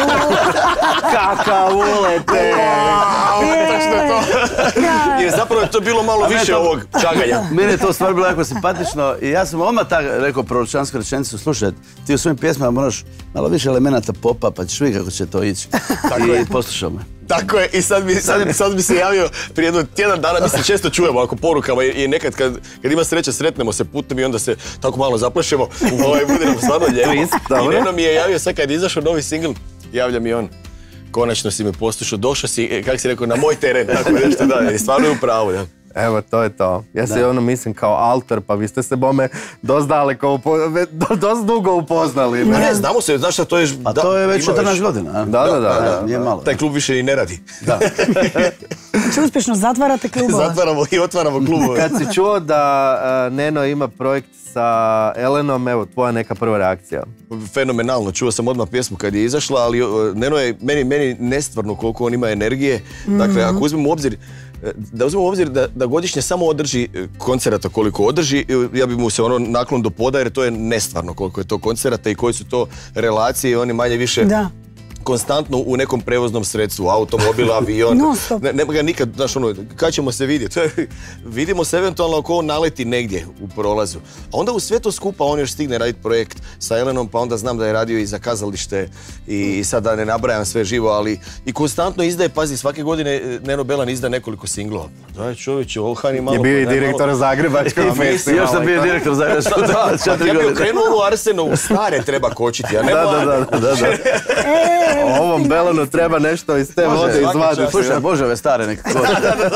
Kakav ulete. Točno to. Jer zapravo je to bilo malo više to- ovog čaganja. Meni je to stvar bilo jako simpatično i ja sam odmah tak rekao proročansku rečenicu, slušaj, ti u svojim pjesmama moraš malo više elemenata popa, pa ćeš vidjeti kako će to ići. I poslušao me. Tako je, i sad mi, sad, sad mi se javio prije jedno tjedan dana, mi se često čujemo ako porukama i, i nekad kad, kad ima sreće sretnemo se putem i onda se tako malo zaplešemo, ovaj, bude nam stvarno lijepo. Twist, I dobro. Neno mi je javio sad kad je izašao novi singl, javlja mi on, konačno si me poslušao, došao si, e, kako si rekao, na moj teren, tako nešto da, i stvarno je u pravu, da. Evo, to je to. Ja se ono mislim kao alter, pa vi ste se bome dosta daleko, upo- ve- do- dosta dugo upoznali. Ne, ne, znamo se, znaš šta, to je... Pa da, to je već ima četrnaest godina, a? Da, da, da. da. Nije malo. Taj klub više i ne radi. Da. Znači uspješno zatvarate klubova. Zatvaramo i otvaramo klubove. Kad si čuo da uh, Neno ima projekt sa Elenom, evo, tvoja neka prva reakcija. Fenomenalno, čuo sam odmah pjesmu kad je izašla, ali uh, Neno je meni, meni nestvarno koliko on ima energije. Dakle, ako uzmemo u obzir, uh, da uzmemo u obzir da, da godišnje samo održi uh, koncerata koliko održi, uh, ja bi mu se ono naklon do poda jer to je nestvarno koliko je to koncerata i koje su to relacije i oni manje više Da. konstantno u nekom prevoznom sredstvu, automobil, avion, Non stop. ne, nema ga nikad, znaš ono, kad ćemo se vidjeti, vidimo se eventualno ako on naleti negdje u prolazu. A onda u sve to skupa on još stigne raditi projekt sa Elenom, pa onda znam da je radio i za kazalište i sad da ne nabrajam sve živo, ali i konstantno izdaje, pazi, svake godine Neno Belan izda nekoliko singlova. Daj čovječe, Olhani malo... Je bio i pa daj direktor malo- Zagrebačkog A, mislim, festivala. Još sam bio direktor za Da, da, četiri ja bih godine. okrenuo ovu Arsenovu, stare treba kočiti, a ne Da, da, mlade. da, da, da. Ovom Belanu treba nešto iz te vode svaka izvaditi. čast. Slušaj, Bože, ove stare neke kod.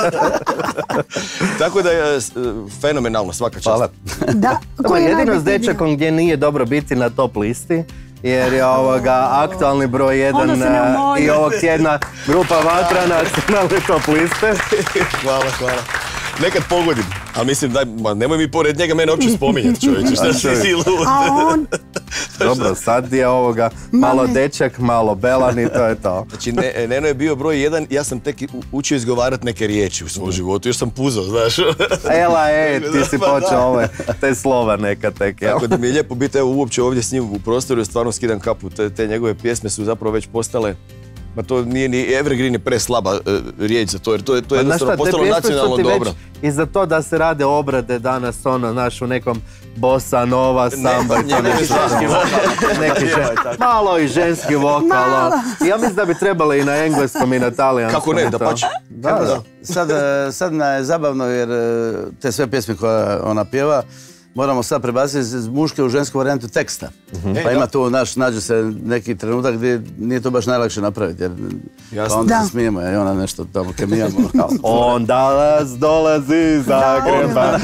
Tako da je s- fenomenalno, svaka čast. Hvala. Da. Dobro, Koji je jedino s najbitniji dio? dečakom gdje nije dobro biti na top listi, jer je ovoga aktualni broj jedan Onda se ne eh, umoji. i ovog tjedna grupa Vatra nacionalne top liste. Hvala, hvala. Nekad pogodim, ali mislim daj, ma nemoj mi pored njega mene uopće spominjati, čovječe, šta si ti lud? A on, Dobro, sad je ovoga malo Mami. dečak, malo Belan i to je to. Znači, ne, Neno je bio broj jedan, ja sam tek u- učio izgovarati neke riječi u svom životu, još sam puzao, znaš. Ela, e, ti si Pa da. počeo ove, te slova neka tek, jel? Tako da mi je lijepo biti evo uopće ovdje s njim u prostoru, stvarno skidam kapu, te, te njegove pjesme su zapravo već postale, ma to nije ni Evergreen je preslaba uh, riječ za to, jer to je, to je Pa, znaš jednostavno šta, te postalo pjesme su nacionalno ti već dobro. I za to da se rade obrade danas, ono, znaš, u nekom bossa nova, samba i to njegov je neki ženski ženski vokal. Neki žen- malo i ženski vokal. Malo. ono. Ja mislim da bi trebali i na engleskom i na talijanskom. Kako ne, i to. dapače. Da, Kako da. da. Sad, e, sad nam je zabavno jer e, te sve pjesme koje ona pjeva moramo sad prebaciti iz muške u žensku varijantu teksta. Pa E, ima da. tu, naš, nađe se neki trenutak gdje nije to baš najlakše napraviti jer Jasno. pa onda Da. se smijemo jer je ona nešto tamo kemijamo. kao. On danas dolazi iz Zagreba.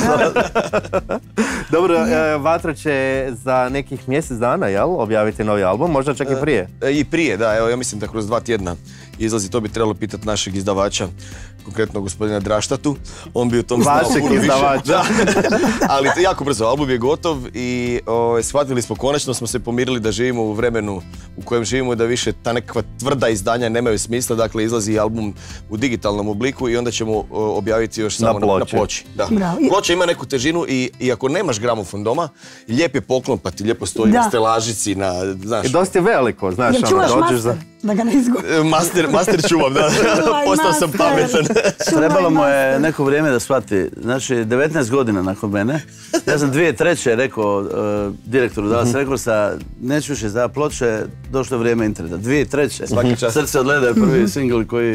Dobro, e, Vatra će za nekih mjesec dana, jel, objaviti novi album, možda čak i prije. E, I prije, da, evo ja mislim da kroz dva tjedna izlazi, to bi trebalo pitati našeg izdavača, konkretno gospodina Draštatu, on bi u tom znao Vašeg puno više. izdavača. Da. Ali to jako brzo, album je gotov i o, shvatili smo, konačno smo se pomirili da živimo u vremenu u kojem živimo i da više ta nekakva tvrda izdanja nemaju smisla, dakle izlazi album u digitalnom obliku i onda ćemo o, objaviti još Na samo na, na ploči. ploči. Da. Bravo. Ploča ima neku težinu i, i ako nemaš gramofon doma, lijep je poklon pa ti lijepo stoji Da. na stelažici, na, znaš, I dosta je veliko, znaš, jel ono, čuvaš dođeš za... master? Da ga ne izgubi. E, Master, master čuvam, da. Čuvaj Postao sam master. pametan. Čuvaj Trebalo mu je master. neko vrijeme da shvati. Znači, devetnaest godina nakon mene. Ja sam dvije treće rekao uh, direktoru da vas rekao sa neću više za ploče, došlo je vrijeme interneta. Dvije treće. Svaka čast. Srce od leda je prvi singl koji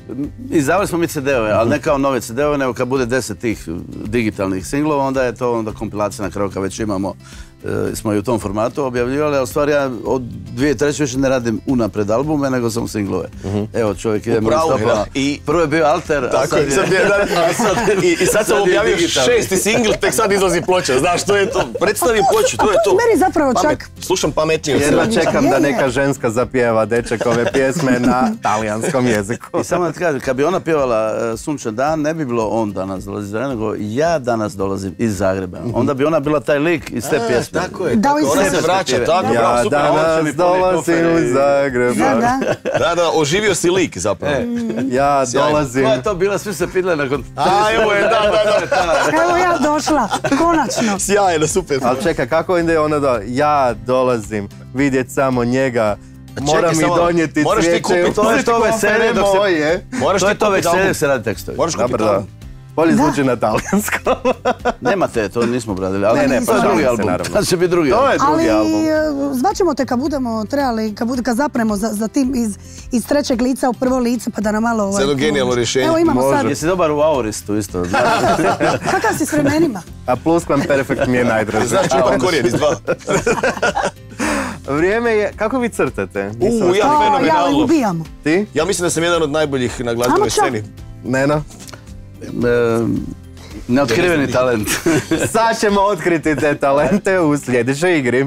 izdavali smo mi ce de ove, ali ne kao nove ce de ove, nego kad bude deset tih digitalnih singlova, onda je to onda kompilacija na kraju kad već imamo, e, smo i u tom formatu objavljivali, ali u stvari ja od dvije treće više ne radim unapred albume, nego samo singlove. Evo, čovjek ide mojim stopama. Prvo je bio Alter, a sad je... Sad je da, sad, i, I sad sam objavio šesti singl, tek sad izlazi ploča. Znaš, to je to. Predstavi ploču, to je to. Meni zapravo Pamet, čak... Slušam pametnije. Jedva čekam da neka ženska zapjeva dečekove pjesme na talijanskom jeziku. I samo da ti kažem, kad bi ona pjevala uh, Sunčan dan, ne bi bilo on danas dolazi iz Zagreba, nego ja danas dolazim iz Zagreba. Onda bi ona bila taj lik iz te pjesme. Tako je, tako, ona se vraća, tako, ja bravo, super. danas dolazim iz Zagreba. Da, da. Da, da, oživio si lik zapravo. E. Ja dolazim. Ko je to bila, svi se pitali nakon... A, evo je, da, da, da. Evo ja došla, konačno. Sjajno, super. Ali čekaj, kako onda je ona do... Ja dolazim vidjet samo njega. Moram mi donijeti cvijeće. To je to veselje dok se... moje. To je to veselje dok se radi tekstovi. Moraš kupiti Dobro, da. album. Bolje zvuči na talijanskom. Nemate, to nismo obradili, ali Ne, ne, to je pa drugi se, album. naravno. To će biti drugi To album. je drugi Ali album. e, zvaćemo te kad budemo trebali, kad, bude, kad zapremo za, za tim iz, iz trećeg lica u prvo lice pa da nam malo... Ovaj, Jedno genijalno rješenje. Evo imamo Može. sad... Jesi dobar u auristu isto? Kakav si s vremenima? A pluskvamperfekt mi je najdraži. Znaš, čupam korijen iz dva. Vrijeme je... Kako vi crtate? U, Nisam- ja O, ja fenomenalno. ubijamo. Ti? Ja mislim da sam jedan od najboljih na glazbenoj Ajmo čao. sceni. Neno? E, Neotkriveni talent. Sad ćemo otkriti te talente u sljedećoj igri.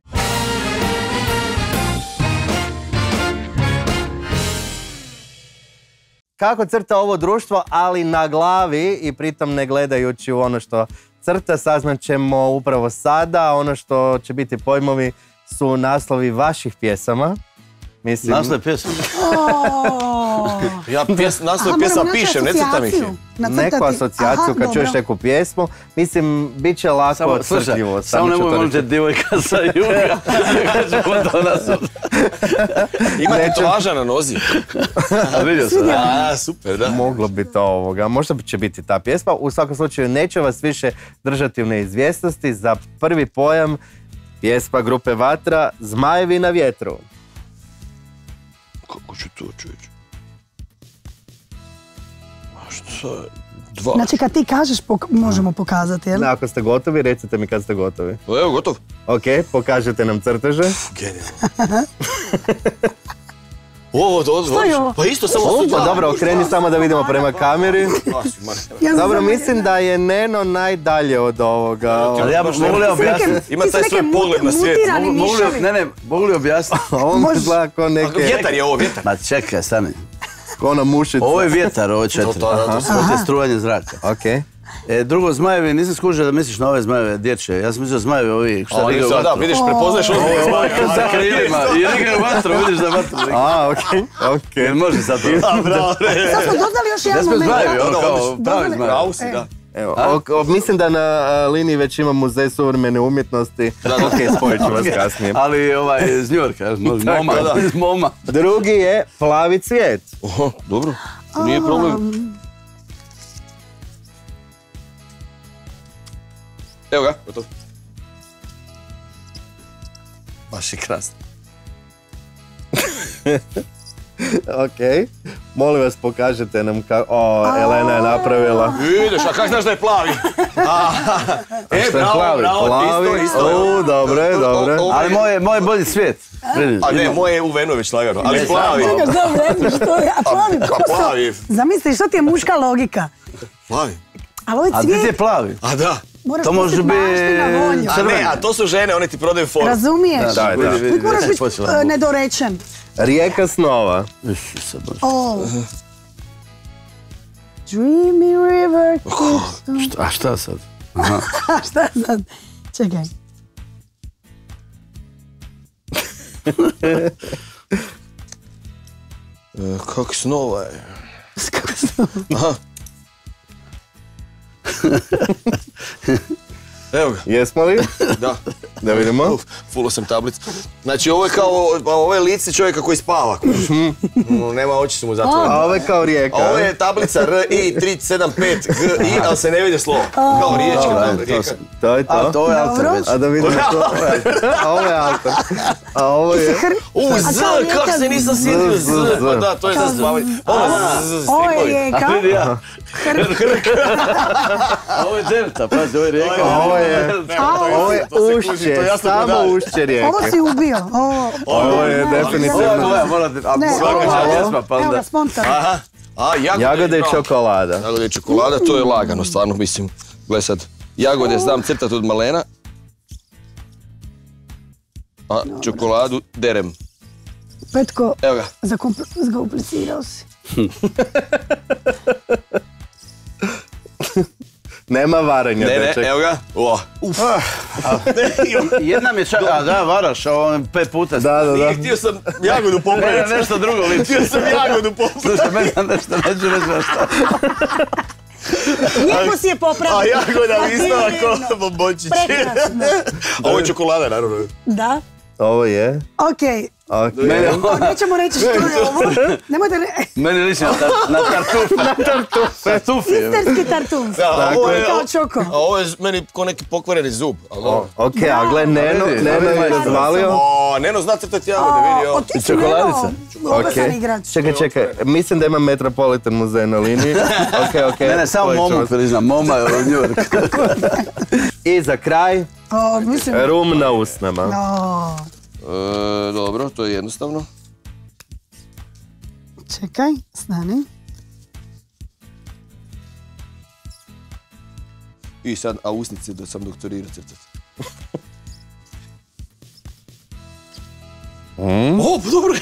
Kako crta ovo društvo, ali na glavi i pritom ne gledajući u ono što crta, saznat ćemo upravo sada. Ono što će biti pojmovi su naslovi vaših pjesama. Mislim, Naslov pjesma. O, Ja pjes, naslov aha, pjesma moramo naći pišem, ne crtam ih. asocijaciju. Nacrtati. neku asocijaciju Aha, kad dobro. čuješ neku pjesmu. Mislim, bit će lako Samo, slušaj, crtljivo. samo nemoj ću to molim te reći. divojka sa juga. Ćemo to naslov. Ima Neću. tetovaža na nozi. A vidio sam. a? A, super, da. Moglo bi to ovoga, možda će biti ta pjesma. U svakom slučaju neću vas više držati u neizvjesnosti. Za prvi pojam pjesma grupe Vatra, Zmajevi na vjetru. Kako ću to čući? A što je? Dva. Znači kad ti kažeš pok- možemo pokazati, jel? Da, ako ste gotovi, recite mi kad ste gotovi. Evo, gotov. Ok, pokažete nam crteže. Genijalno. Ovo, ovo, ovo. je ovo? Pa isto samo... Pa dobro, okreni samo da vidimo prema kameri. Ja sam Dobro, samo- mislim da je Neno najdalje od ovoga. Ali ja Baš mogu li nema- objasniti? Ima Ti su taj neke svoj pogled na svijet. mutirani Mogu, mogu li, miševi. ne, ne, mogu li objasniti? Ovo mi izgleda kao neke, Vjetar je ovo, vjetar. Ma čekaj, stani. kao ona mušica. Ovo je vjetar, ovo je četiri. To, to, to, to. Ovo je strujanje zraka. Ok. E, drugo, zmajevi, nisam skužio da misliš na ove zmajeve dječje. Ja sam mislio zmajevi ovi, A šta oni rigaju sad, da, vatru. vidiš, prepoznaš ovo. Za krilima. I rigaju vatru, vidiš da vatru. A, ok, ok. Jel može sad to? A, bravo, ne. Sad smo dodali još Ne jedan smo moment. zmajevi, ono Da, kao odlično. pravi Dodali- zmajevi. Bravo si, da. Evo, ok, o, mislim da na a, liniji već ima muzej suvremene umjetnosti. Ok, spojit ću vas kasnije. Ali ovaj, iz New Yorka, moma, iz moma. Drugi je Plavi cvijet. Oho, dobro. Nije problem. Evo ga, gotov. Baš je krasno. Ok. Molim vas, pokažete nam kako... O, Elena je napravila. Vidiš, a kako znaš da je plavi? A, e, Što je bravo, plavi? bravo, Plavi? isto, isto. O, dobre, dobre. O, o, Ali moj je, moj je bolji svijet. A ne, moje je Uvenović lagano, ali Ne, plavi. Čekaj, dobro, reci što je, a plavi, A ko su? plavi, Zamisli, što ti je muška logika? plavi. Ali ovaj A gdje ti je cvijet plavi? A da. moraš to može pustiti bašti na volju. biti- A ne, a to su žene, one ti prodaju foru. Razumiješ? Da, da. Vidi, vidi, Uvijek moraš već je biti počela. e, nedorečen. Rijeka snova. Isuse Bože. Oh. Dreamy river. Šta- A šta sad? Aha. Šta sad? Čekaj. E, Kak snova je. Kako su? Aha. Evo ga, Jesmo li? da. Da vidimo. Uf, fulo sam tablicu. Znači ovo je kao, ovo je lice čovjeka koji spava. kužiš. Mm, Nema oči su mu zatvorene. A ovo je kao rijeka. A ovo je tablica R I tri sedam pet G I, ali se ne vidi slovo. Kao riječka Dobro, tabla, to rijeka. sam- To je A to. to je Dobro. alter već. A da vidimo to. A ovo je autor. A ovo je... U, Z, kako se nisam sjedio Z. Pa da, to je za spavanje. Ono, Z, z, Ovo je stripovi. rijeka. A vidi ja. A ovo je delta, pazi, ovo je rijeka. Ovo je... Ovo je To se kuži, to ušće, je jasno ko samo dalje. ušće rijeke. Ovo si ubio. Ovo, Ovo je Ovo je definitivno... tvoja, morate... A Ne, svaka ovo- čast pjesma, pa evo onda... ga, spontano. Aha. A, jagode, Jagode i no. čokolada. Jagode i čokolada, to je lagano, stvarno, mislim. Gle sad, jagode znam crtat od malena. A čokoladu derem. Petko, Evo ga. zakompl- zakomplicirao si. Nema varanja, Ne, ne, deček. evo ga. O, uf. Jedna mi je čak... A da, varaš, ovo je pet puta. Da, da, da. Nije, htio sam jagodu Ne, popraviti. ne, nešto drugo liči. Htio sam jagodu popraviti. Slušaj, meni sam nešto neću reći na šta. Lijepo si je popravio. A jagoda Pa visnala divno. ko bombončić. Prekrasno. A ovo je čokolada, naravno. Da. Ovo je... Okej. Ok. Meni, Nećemo reći što je ovo. Nemojte re... meni liči na, tar, na tartufe. Na tartufe. Tartufi. Isterski tartuf. Da, ovo je, Kao čoko. a ovo je meni ko neki pokvareni zub. ali dobro. Ok, a gle, Neno, vidi, Neno je vidi. razvalio. O, Neno zna crtati jagode, vidi ovo. O, ti si Čokoladica. Neno. Opasan Ok, igrač. čekaj, čekaj, mislim da ima Metropolitan muzej na liniji. Ok, ok. Ne, ne, samo koji ću momu vas- priznam, moma je u New York. I za kraj, O, mislim... rum na usnama. O, E, dobro, to je jednostavno. čekaj, stani. I sad, a usnice da sam doktorirao crtati. O, pa dobro je.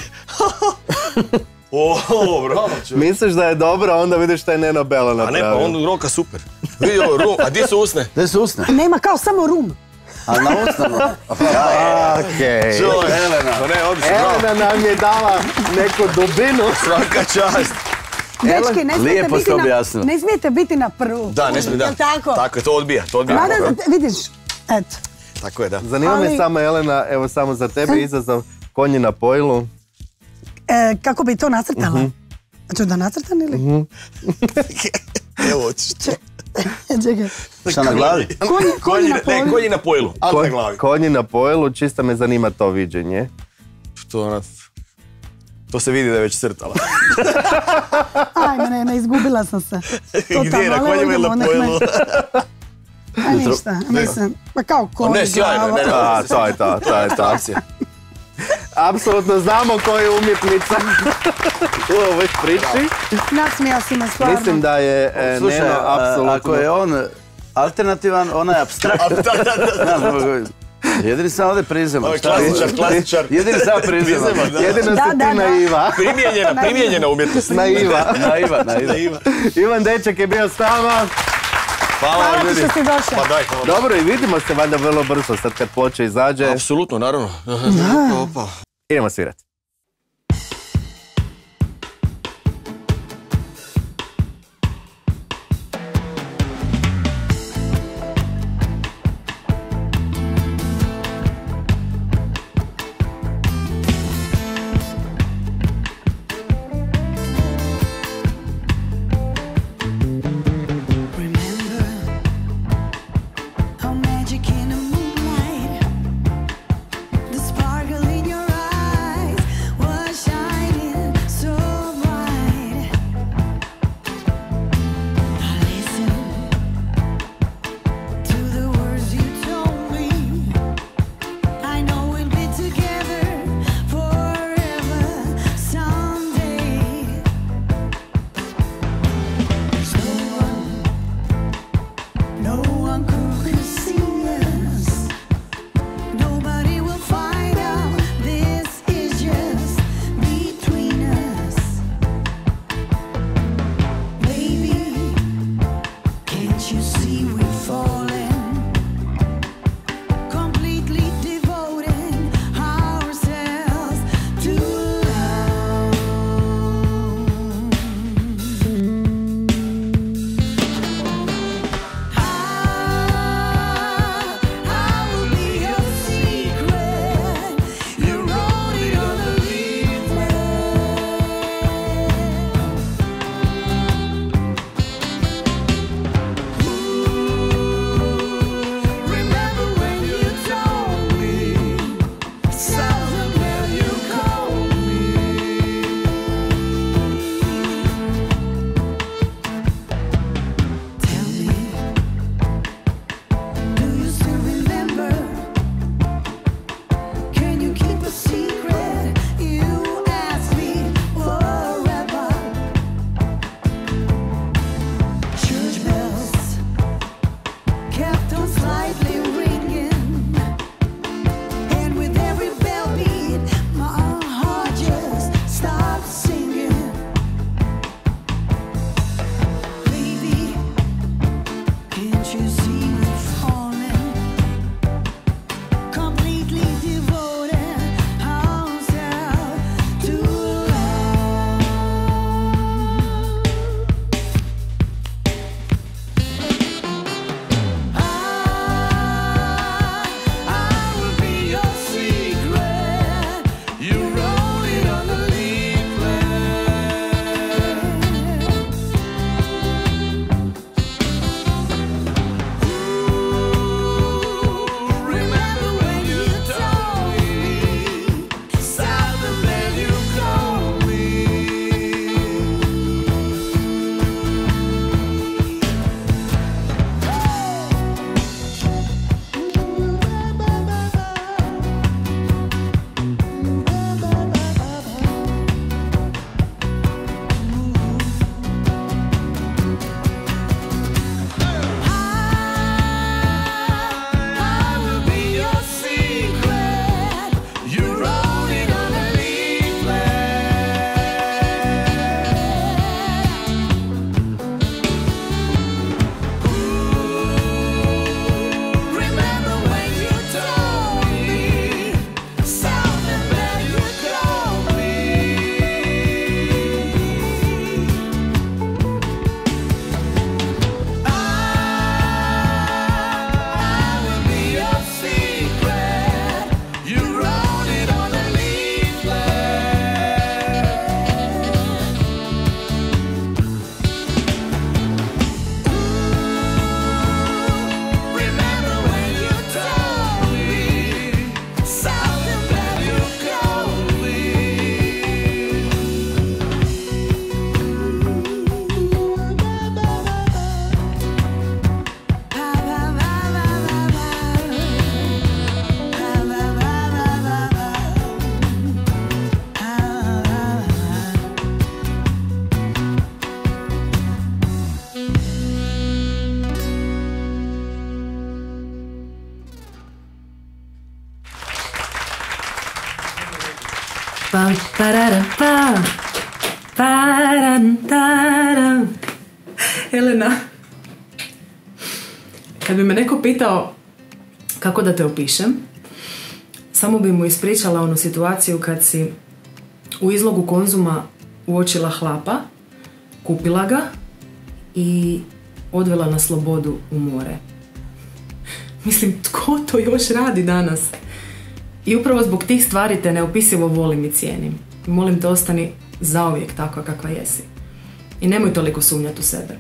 O, bravo čovjek. Misliš da je dobro, onda vidiš šta je Neno Bela A ne, pa napravio. on roka super. Vidi ovo, rum, a di su usne? Gdje su usne? Nema kao samo rum. A na usnama? Okej. Čovjek, Elena. Pa ne, odlično, bravo. Elena nam je dala neku dubinu. Svaka čast. Dečki, ne smijete lijepo biti ste na, objasnili. ne smijete biti na prvu. Da, ne smije, da. Jel tako? Tako je, to odbija, to odbija. Mada, vidiš, eto. Tako je, da. Zanima me Ali- samo, Elena, evo samo za tebe izazov konji na pojlu. E, kako bi to nacrtala? A ću da nacrtam ili? Evo, hoćeš. Čekaj. Šta na glavi? Konji, konji na Ne, pojlu. konji na pojlu, ali na glavi. Konji na pojlu, čisto me zanima to viđenje. To, ona, to se vidi da je već crtala. Ajme, ne, ne, izgubila sam se. Gdje je, na ali konjima ili idemo, na nek me- pojlu? A ništa, mislim, pa kao konj. ne, sjajno, glava. ne, ne. A, to je to, to je to. Akcija. Apsolutno znamo ko je umjetnica u ovoj priči. Nasmija si me stvarno. Mislim da je e, Slušaj, Neno a- apsolutno... ako je on alternativan, ona je abstraktan. Jedini sam ovdje prizema. Ovo je šta je? klasičar, klasičar. Jedini sam prizema. Prizema, da. Jedino Da, si da, ti da. naiva. Primijenjena, primijenjena umjetnost. Naiva. Naiva, naiva. Ivan Deček je bio s nama. Hvala Hvala vam, ti ljudi. što si došao. Pa daj, hvala. Dobro, i vidimo se valjda vrlo brzo sad kad ploča izađe. Apsolutno, naravno. Opa. Idemo svirati. Remember how magic in the moonlight, the sparkle in your eyes. Pam, pararam, pam. Param, taram. Elena, kad bi me neko pitao kako da te opišem, samo bi mu ispričala onu situaciju kad si u izlogu Konzuma uočila hlapa, kupila ga i odvela na slobodu u more. Mislim, tko to još radi danas? I upravo zbog tih stvari te neopisivo volim i cijenim. Molim te, ostani zauvijek takva kakva jesi. I nemoj toliko sumnjati u sebe.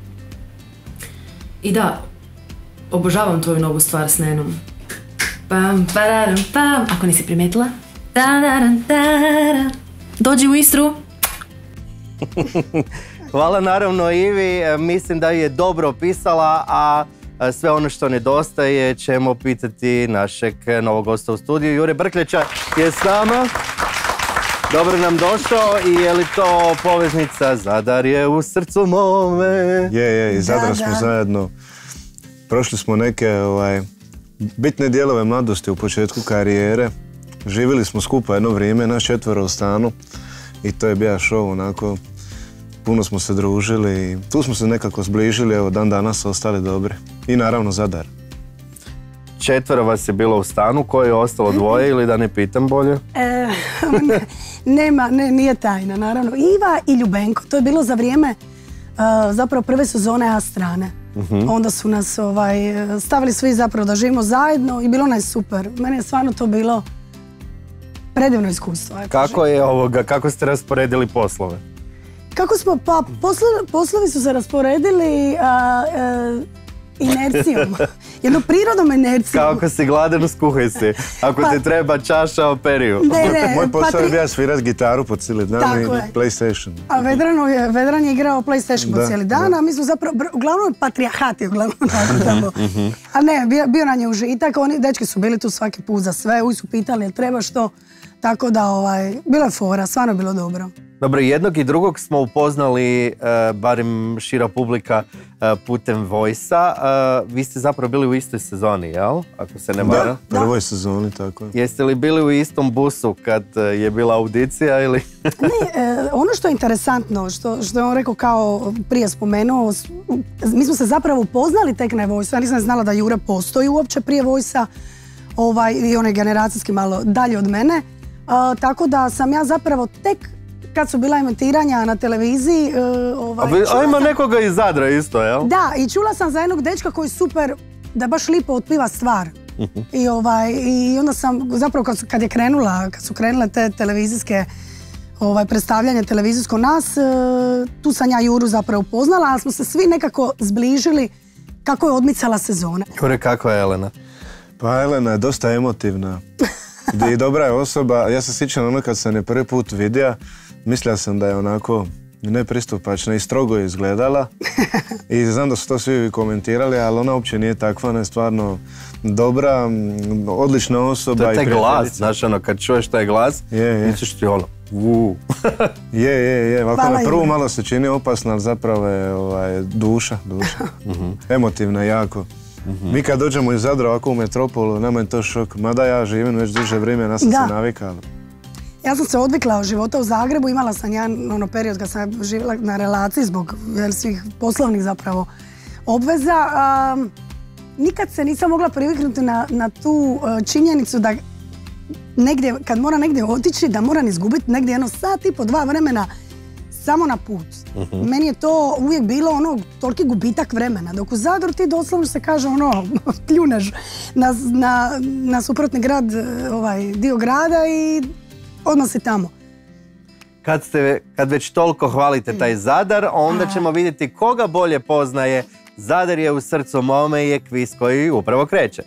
I da, obožavam tvoju novu stvar s Nenom. Pam, pararam, pam. Ako nisi primetila. Tararam, tara. Dođi u Istru. Hvala naravno Ivi, mislim da je dobro opisala, a sve ono što nedostaje ćemo pitati našeg novog gosta u studiju. Jure Brkljača je s nama. Dobro nam došao i je li to poveznica Zadar je u srcu mome? Je, je, i Zadar Da, smo da. zajedno. Prošli smo neke ovaj, bitne dijelove mladosti u početku karijere. Živjeli smo skupa jedno vrijeme, naš četvero u stanu. I to je bio show, onako, puno smo se družili i tu smo se nekako zbližili, evo dan danas ostali dobri. I naravno Zadar. Četvero vas je bilo u stanu, koje je ostalo dvoje ili da ne pitam bolje? E, ne, nema, ne, nije tajna, naravno. Iva i Ljubenko, to je bilo za vrijeme uh, zapravo prve sezone A strane. Mhm. Onda su nas ovaj, stavili svi zapravo da živimo zajedno i bilo nam je super. Meni je stvarno to bilo predivno iskustvo. eto. Kako je ovoga, kako ste rasporedili poslove? Kako smo, pa poslovi, poslovi su se rasporedili a, a, inercijom. Jednom prirodnom inercijom. Kako si gladan, skuhaj si. Ako Pa- ti treba čaša, operiju. Ne, ne, Moj posao pa je ti- bio svirat gitaru po cijeli dan Tako i je. PlayStation. A Vedrano je, Vedran je igrao PlayStation po Da, cijeli dan, a mi smo zapravo, br- uglavnom patrijarhat je uglavnom tako tamo. A ne, bio, bio nam je užitak, oni dečki su bili tu svaki put za sve, uvijek su pitali jel treba što, tako da ovaj, bilo je fora, stvarno je bilo dobro. Dobro, jednog i drugog smo upoznali, e, barem šira publika, e, putem Voice-a. E, vi ste zapravo bili u istoj sezoni, jel? Ako se ne varam. Da, prvoj sezoni, tako je. Jeste li bili u istom busu kad e, je bila audicija ili... Ne, e, ono što je interesantno, što, što je on rekao kao prije spomenuo, s- mi smo se zapravo upoznali tek na Voice-u, ja nisam znala da Jure postoji uopće prije Voice-a, ovaj, i on je generacijski malo dalje od mene, A, tako da sam ja zapravo tek kad su bila emitiranja na televiziji, e, ovaj, A, vi- a čula ima sam- nekoga iz Zadra isto, jel? Da, i čula sam za jednog dečka koji super, da baš lipo otpiva stvar. I, ovaj, I onda sam, zapravo kad, su- kad je krenula, kad su krenule te televizijske ovaj, predstavljanje televizijsko nas, e, tu sam ja Juru zapravo upoznala, ali smo se svi nekako zbližili kako je odmicala sezona. Jure, kako je Elena? Pa Elena je dosta emotivna i dobra je osoba. Ja se sjećam ono kad sam je prvi put vidio, mislio sam da je onako nepristupačna i strogo je izgledala i znam da su to svi komentirali, ali ona uopće nije takva, ona je stvarno dobra, m, odlična osoba. To je i taj glas, prijateljica. znaš ono, kad čuješ taj glas, Je, je. misliš ti ono, uuu. Je, je, je, ovako Hvala, na prvu Jure. malo se čini opasna, ali zapravo je ovaj, duša, duša. Emotivna jako. Mi kad dođemo iz Zadra ovako u metropolu, nama je to šok. Mada ja živim već duže vrijeme, ja sam Da. se navikala. Ja sam se odvikla od života u Zagrebu, imala sam jedan ono, period kad sam živjela na relaciji zbog jel, svih poslovnih zapravo obveza. A, nikad se nisam mogla priviknuti na, na tu a, činjenicu da negdje, kad mora negdje otići, da moram izgubiti negdje jedno sat i po dva vremena samo na put. Meni je to uvijek bilo ono, toliki gubitak vremena. Dok u Zadru ti doslovno se kaže ono, pljuneš na, na, na suprotni grad, ovaj, dio grada i odmah si tamo. Kad, ste, kad već toliko hvalite taj Zadar, onda ćemo vidjeti koga bolje poznaje. Zadar je u srcu mome je kviz koji upravo kreće.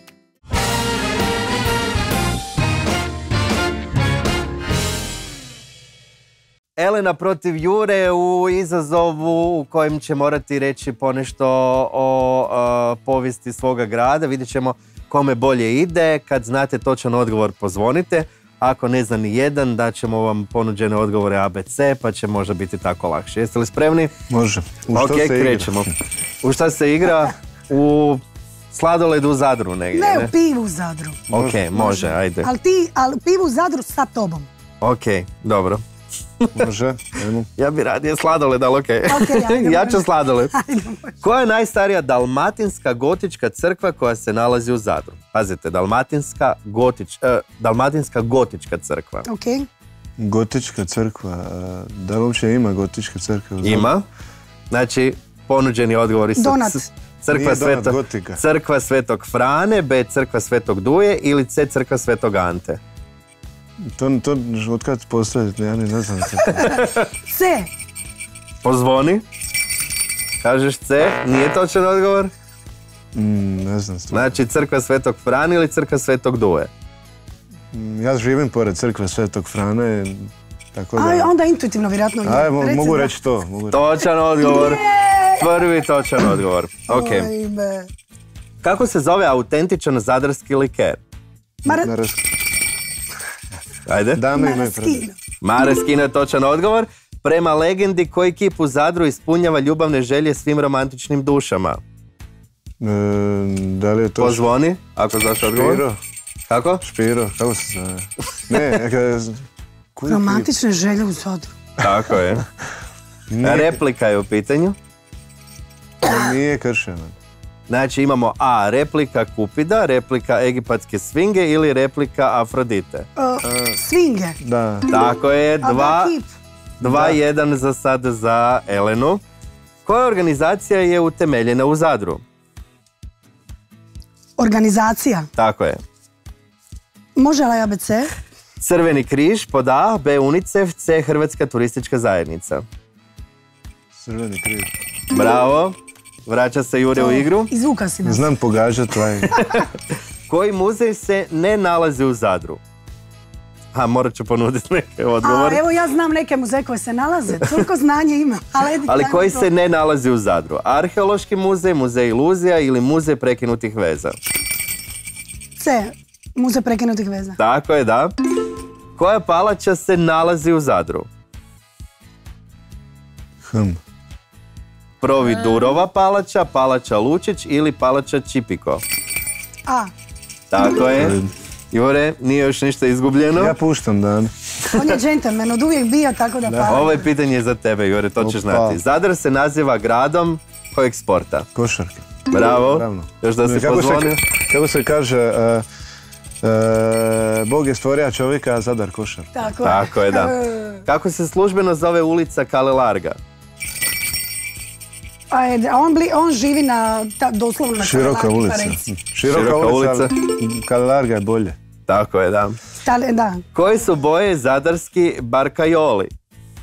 Elena protiv Jure u izazovu u kojem će morati reći ponešto o uh, povijesti svoga grada. Vidjet ćemo kome bolje ide. Kad znate točan odgovor, pozvonite. Ako ne zna ni jedan, daćemo vam ponuđene odgovore A B C, pa će možda biti tako lakše. Jeste li spremni? Može. U što Ok, se igra? krećemo. U šta se igra? U sladoledu u Zadru negdje, Ne, ne? u pivu u Zadru. Ok, može, ajde. Ali ti, ali pivu u Zadru sa tobom. Ok, dobro. Može, ajmo. Ja bi radio sladoled, ali okej. Ok, ajde, Ja može. ću sladoled. Ajde, može. Koja je najstarija dalmatinska gotička crkva koja se nalazi u Zadru? Pazite, dalmatinska, gotič, eh, dalmatinska gotička crkva. Ok. Gotička crkva, a da li uopće ima gotička crkva? u Zadru? Ima. Znači, ponuđeni odgovori su Donat. c- crkva, Nije Donat, Sveto- gotika. crkva Svetog Frane, B crkva Svetog Duje ili C crkva Svetog Ante. To, to od kad postoji, ja ni ne znam. C. Pozvoni. Kažeš C, nije točan odgovor. Mm, ne znam stvarno. Znači, crkva Svetog Frane ili crkva Svetog Duje. Mm, Ja živim pored crkve Svetog Frane, tako da... Aj, onda intuitivno, vjerojatno. je. Aj, mo- Reci mogu da. reći to. Mogu reći. Točan odgovor. Prvi točan odgovor. Ok. Ojme. Kako se zove autentičan zadarski liker? Mara... Naravno. Ajde. Dame imaju pred... Maraskino. Mareskino je točan odgovor. Prema legendi, koji kip u Zadru ispunjava ljubavne želje svim romantičnim dušama? E, da li je to... Pozvoni, ako znaš odgovor. Špiro? Kako? Špiro, kako se zove? Ne, neka... Koji Romantične želje u Zadru. Tako je. Nije, Replika je u pitanju. nije kršeno. Znači imamo A, replika Kupida, replika egipatske svinge ili replika Afrodite. Uh, svinge. Da. Tako je, A da, dva, kip. dva jedan za sad za Elenu. Koja organizacija je utemeljena u Zadru? Organizacija. Tako je. Može li A B C? Crveni križ pod A, B UNICEF, C Hrvatska turistička zajednica. Crveni križ. Bravo. Vraća se Jure u igru. Izvuka si nas. Znam pogađati ovaj... Koji muzej se ne nalazi u Zadru? A, morat ću ponuditi neke A odgovore. evo ja znam neke muzeje koje se nalaze. Toliko znanja ima. Ali, ajde, Ali daj koji to. se ne nalazi u Zadru? Arheološki muzej, muzej iluzija ili muzej prekinutih veza? C. Muzej prekinutih veza. Tako je, da. Koja palača se nalazi u Zadru? Hm. Providurova palača, palača Lučić ili palača Čipiko? A. Tako je. Jure, nije još ništa izgubljeno. Ja puštam dan. On je džentelmen, od uvijek bio, tako da pa... Ovo je pitanje za tebe, Jure, to ćeš Opa. znati. Zadar se naziva gradom kojeg sporta? Košarke. Bravo. Naravno. Još da si Kako se- pozvonio. Kako se kaže, e, e, Bog je stvorio čovjeka, a Zadar košar. Tako, Tako je, da. Kako se službeno zove ulica Kale Larga? Ajde, a on, bli, on živi na, ta, doslovno na Široka Kalarki, ulica. pa reci. Široka, Široka ulica, ulica. Kale Larga je bolje. Tako je, da. Ta- da. Koji su boje zadarski barkajoli? E,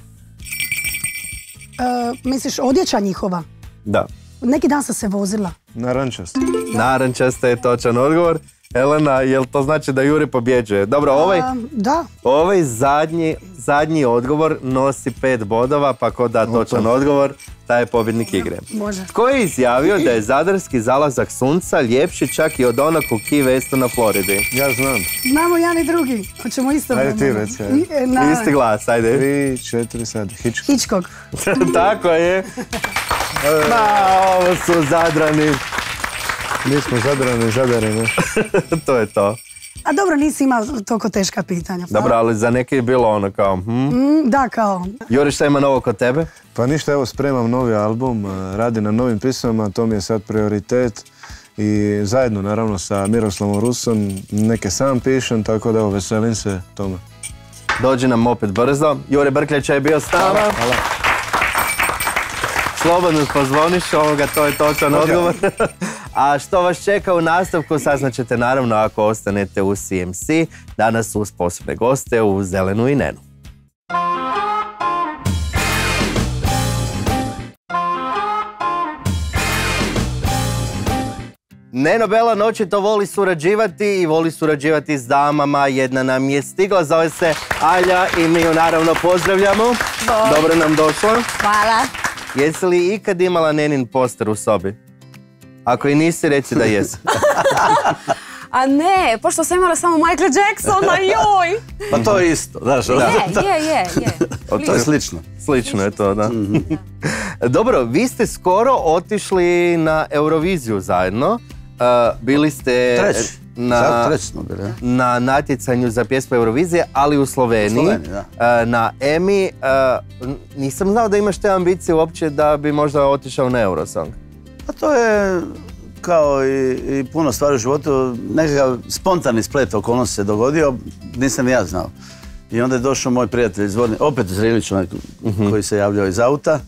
misliš, odjeća njihova? Da. Neki dan sam se vozila. Narančast. Narančasta je točan odgovor. Elena, jel to znači da Juri pobjeđuje? Dobro, ovaj, A, da. ovaj zadnji, zadnji odgovor nosi pet bodova, pa ko da točan odgovor, taj je pobjednik igre. Može. Tko je izjavio da je zadarski zalazak sunca ljepši čak i od onog u Key Westu na Floridi? Ja znam. Znamo jedan i drugi. Hoćemo isto. Ajde ti vremena. reci, ajde. I- e, na- Isti glas, ajde. Tri, četiri, sad. Hičko. Hitchcock. Tako je. Ma, ovo su Zadrani. Mi smo zadrani, zadareni. To je to. A dobro, nisi imao toliko teška pitanja. pa? Dobro, ali za neke je bilo ono kao... Hm? Mm, da, kao. Juri, šta ima novo kod tebe? Pa ništa, evo spremam novi album, eh, radim na novim pismama, to mi je sad prioritet. I zajedno naravno sa Miroslavom Rusom, neke sam pišem, tako da evo veselim se tome. Dođi nam opet brzo. Jure Brkljača je bio s nama. Hvala. Slobodno pozvoniš ovoga, to je točan odgovor. A što vas čeka u nastavku, saznaćete naravno ako ostanete u C M C. Danas uz posebne goste u Zelenu i Nenu. Neno Belan očito voli surađivati i voli surađivati s damama. Jedna nam je stigla, zove se Alja i mi ju naravno pozdravljamo. Dobro nam došla. Hvala. Jesi li ikad imala Nenin poster u sobi? Ako i nisi, reci da jesi. A ne, pošto sam imala samo Michael Jacksona, joj! Pa to je isto, znaš. ono. Je, je, je, je. To je slično. Slično je to, da. Dobro, vi ste skoro otišli na Euroviziju zajedno. Uh, bili ste... Treći. na, treći smo bili, ja. na natjecanju za pjesmu Eurovizije, ali u Sloveniji, Sloveniji, da. na Emi. Nisam znao da imaš te ambicije uopće da bi možda otišao na Eurosong. Pa to je kao i, i puno stvari u životu, nekakav spontani splet okolnosti se dogodio, nisam ni ja znao. I onda je došao moj prijatelj Zvorni, opet Zrilić, onaj uh-huh. koji se javljao iz auta.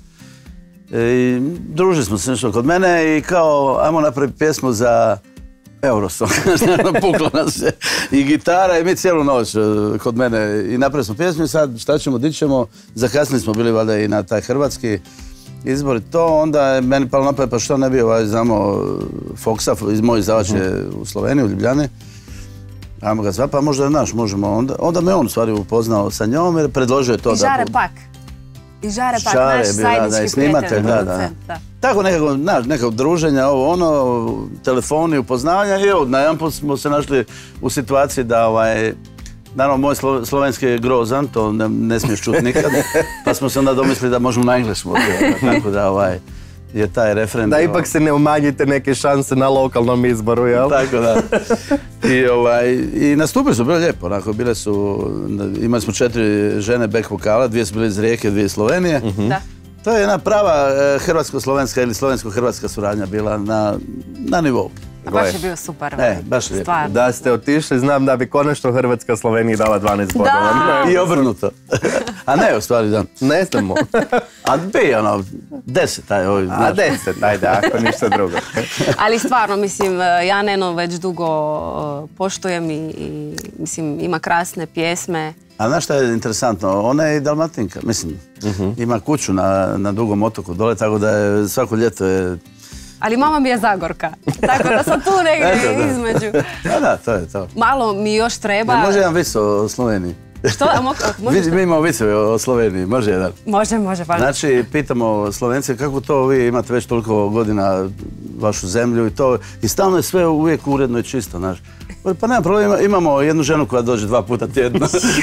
I družili smo se nešto kod mene i kao, ajmo napraviti pjesmu za Eurosong. Pukla nas je i gitara i mi cijelu noć kod mene i napravili smo pjesmu i sad šta ćemo, di ćemo, zakasnili smo bili valjda i na taj hrvatski izbor i to, onda je meni palo napad, pa što ne bi ovaj, znamo Foxa, iz moj izdavač je u Sloveniji, u Ljubljani. Ajmo ga zva, pa možda je naš, možemo onda. Onda me on u stvari upoznao sa njom jer predložio je to I da... Žare Pak. I Žare Pak, Žare, naš da, zajednički da, i snimatelj, prijatelj. da, da. Da. Tako nekako, znaš, nekako druženja, ovo ono, telefoni, upoznavanja i evo, na jedan put smo se našli u situaciji da, ovaj, naravno, moj slo, slovenski je grozan, to ne, ne smiješ čuti nikad, pa smo se onda domislili da možemo na engleskom, tako da, ovaj, je taj refren. Da ipak se ne umanjite neke šanse na lokalnom izboru, jel? Tako da. I, ovaj, i nastupili su, bilo lijepo, onako, bile su, imali smo četiri žene back vokala, dvije su bile iz Rijeke, dvije iz Slovenije. Uh-huh. Da. To je jedna prava eh, hrvatsko-slovenska ili slovensko-hrvatska suradnja bila na, na nivou. A baš je bio super. E, baš lijepo. Stvarno. Da ste otišli, znam da bi konačno Hrvatska Sloveniji dala dvanaest bodova. I obrnuto. A ne, u stvari, da. Ne znamo. A bi, ono, deset, aj, ovaj, A deset, ajde, ako ništa drugo. Ali stvarno, mislim, ja Neno već dugo poštujem i, i mislim, ima krasne pjesme. A znaš šta je interesantno? Ona je i Dalmatinka, mislim, uh-huh. ima kuću na, na Dugom otoku dole, tako da je svako ljeto je... Ali mama mi je Zagorka, tako da sam tu negdje između. Da, da, to je to. Malo mi još treba... Ne, može jedan vic o Sloveniji. Što? A mo, može Mi imamo viceve o Sloveniji, može jedan. Može, može. Pa... Znači, pitamo Slovence kako to vi imate već toliko godina vašu zemlju i to, i stalno je sve uvijek uredno i čisto, znaš. Pa nema problema, imamo jednu ženu koja dođe dva puta tjedno.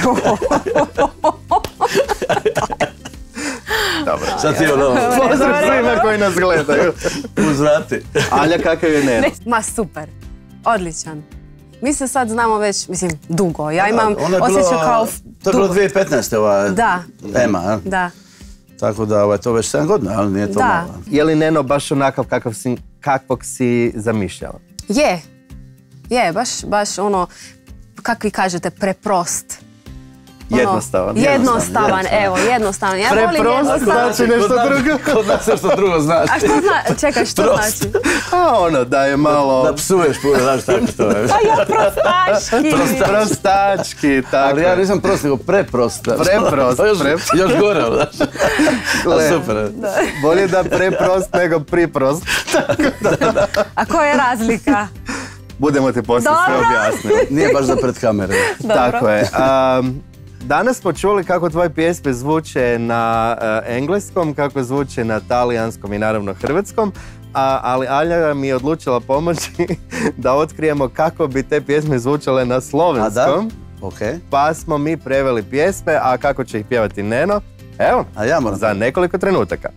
Dobro. Sad ti ono... Pozdrav svima koji nas gledaju. Uzvrati. Alja, kakav je Neno? Ma super, odličan. Mi se sad znamo već, mislim, dugo. Ja imam osjećaj kao... To je bilo dvije tisuće petnaeste ova da. Ema, a? Da. Tako da ovaj, to već sedam godina, ali nije to da. malo. Je li Neno baš onakav kakav si, kakvog si zamišljala? Je. Je, baš, baš ono, kako vi kažete, preprost. Ono, jednostavan. Jednostavan, evo, jednostavan. Ja preprost znači nešto drugo. Kod nas nešto drugo znači. A što znači? Čekaj, što prost. znači? A ono, da je malo... Da psuješ puno, znaš tako to je. Pa ja prostački. Prostački, tako. Ali ja nisam prost, nego preprost. Preprost. još, preprost. još gore, znaš. A super. Da. Bolje da preprost nego priprost. da, da. A koja je razlika? Budemo ti poslije sve objasnili. Nije baš za pred kamere. Tako je. Um, Danas smo čuli kako tvoje pjesme zvuče na uh, engleskom, kako zvuče na talijanskom i naravno hrvatskom, a, ali Alja mi je odlučila pomoći da otkrijemo kako bi te pjesme zvučale na slovenskom. Okay. Pa smo mi preveli pjesme, a kako će ih pjevati Neno? Evo, a ja moram. Za nekoliko trenutaka.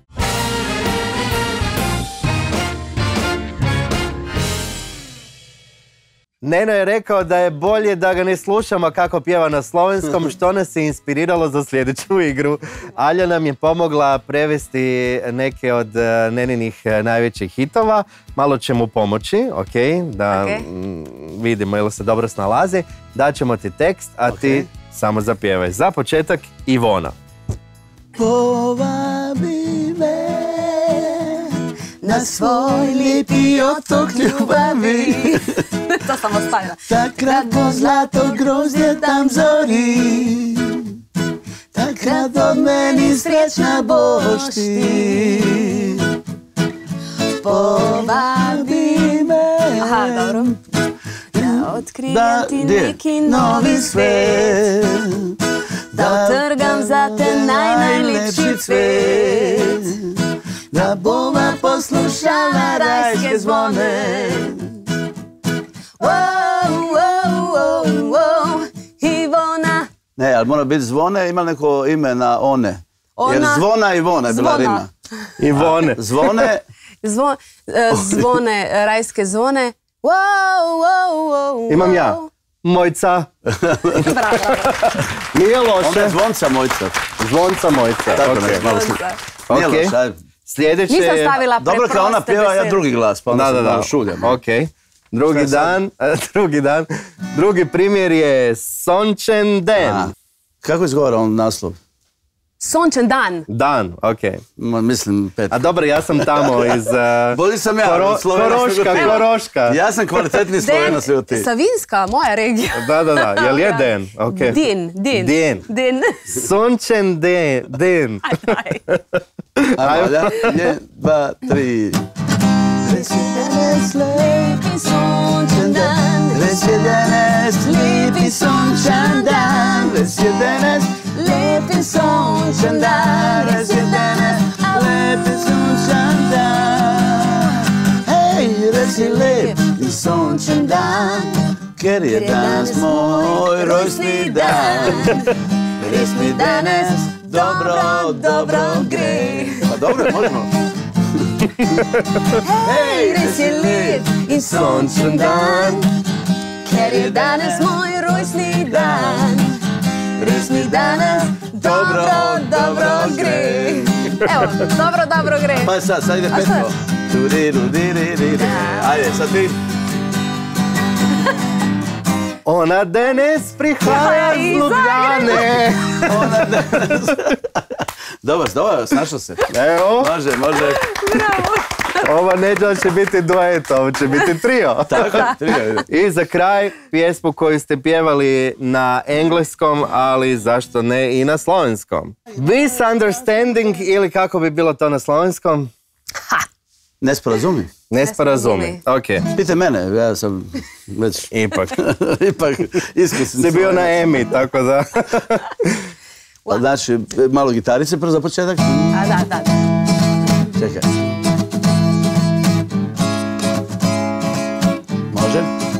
Neno je rekao da je bolje da ga ne slušamo kako pjeva na slovenskom, što nas je inspiriralo za sljedeću igru. Alja nam je pomogla prevesti neke od Neninih najvećih hitova. Malo će mu pomoći, ok, da okay. vidimo ili se dobro snalazi. Daćemo ti tekst, a okay. ti samo zapjevaj. Za početak, Ivona. Povabi me na svoj lijepi otok ljubavi. To sam ostavila. Takrat po zlato grozdje tam zori, takrat od meni srećna boš ti. Povabi me. Aha, dobro. Da otkrijem da, ti neki novi svet, da otrgam za te naj, najljepši cvet, da bova poslušala rajske zvone. Wow, wow, wow, wow, Ivona. Ne, ali mora biti zvone, ima neko ime na one. Ona. Jer zvona i Ivona je bila rima. Ivone. Zvone. Zvo, zvone, rajske zvone, Wow, wow, wow, Imam ja. Mojca. Bravo. Nije Onda loše. je zvonca mojca. Zvonca mojca. Tako okej. nešto, malo sli- Nije Okej. loše, ajde. Sljedeće Nisam je... stavila Dobro, kad ona preproste pjeva, ja besede. drugi glas, pa onda Da, da, sam da. malo šuljam. Ok. Drugi Šta je sad? dan, drugi dan. Drugi primjer je Sončen den. A, kako izgovara on naslov? Sončan dan. Dan, ok. Ma, Mislim, pet. A dobro, ja sam tamo iz... uh, Bolji sam ja, Koro- od Slovenac nego Koroška, ti. Koroška. Ja sam kvalitetniji Slovenac nego ti. Savinska, moja regija. Da, da, da. Jel je den? Ok. Din, din. Din. Din. Sončen den. den. Ajmo, valja. Je, dva, tri. Već je danas lijepi sunčan dan, već je danas lijepi sunčan dan, već je danas lijepi sunčan dan, već je danas lijepi sunčan dan. Hej, već je lijepi sunčan dan, Ker je danas moj rojstni dan. već mi danas dobro, dobro gre. Pa dobro, možemo. Hej, res je lep in sončen dan, ker je danes moj rojstni dan. Res mi danes dobro, dobro gre. Evo, dobro, dobro gre. Pa sad, sad ide A petko. sad? Tudirirudiririri. Ajde, sad ti. Ona danes prihaja iz Ljubljane. Dobro, dobro, snašao se. Evo, Može, može. ova neđa će biti duet, ovo će biti trio. Tako, trio. I za kraj pjesmu koju ste pjevali na engleskom, ali zašto ne i na slovenskom. Misunderstanding ili kako bi bilo to na slovenskom? Nesporazumi. Nesporazumi. Ok. Pite mene, ja sam već Ipak. ipak iskusan. Si bio na Emi, tako da. Pa znači, malo gitarice prvo za početak. A da, da. Čekaj. Može?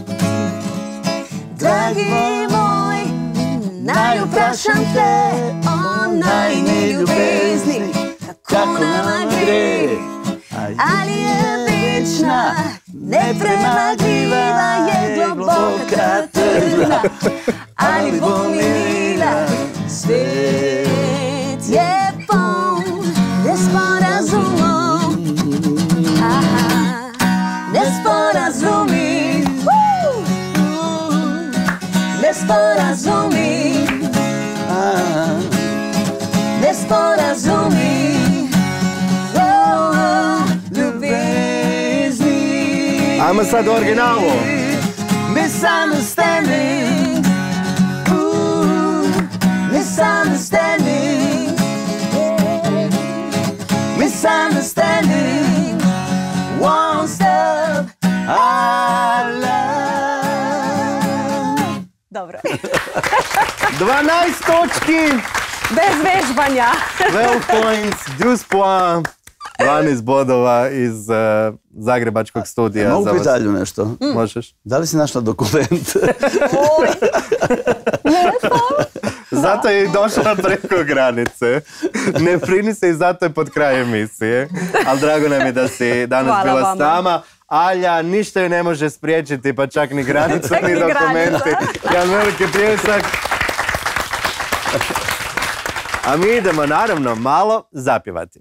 Dragi moj, naj vprašam te o najni ljubezni, kako nama gre. Ali je večna, nepremagljiva, je globoka trna. Ali bo minila, svet je poln nesporazumov. Aha, nesporazumi, uh, nesporazumi, ah, nesporazumi. Ajmo sad u originalu. Misunderstanding, ooh, misunderstanding, misunderstanding, won't stop our love. Dobro. dvanaest točki. Bez vežbanja. twelve points, dvanaest points. dvanaest bodova iz uh, zagrebačkog studija. Mogu za vas. pitalju nešto? Možeš. Da li si našla dokument? Zato je i došla preko granice. Ne prini se i zato je pod kraj emisije. Ali drago nam je da si danas Hvala bila vama. s nama. Alja ništa ju ne može spriječiti, pa čak ni granica, Čak ni ni dokumenti. Jedan veliki pljesak. A mi idemo naravno malo zapjevati.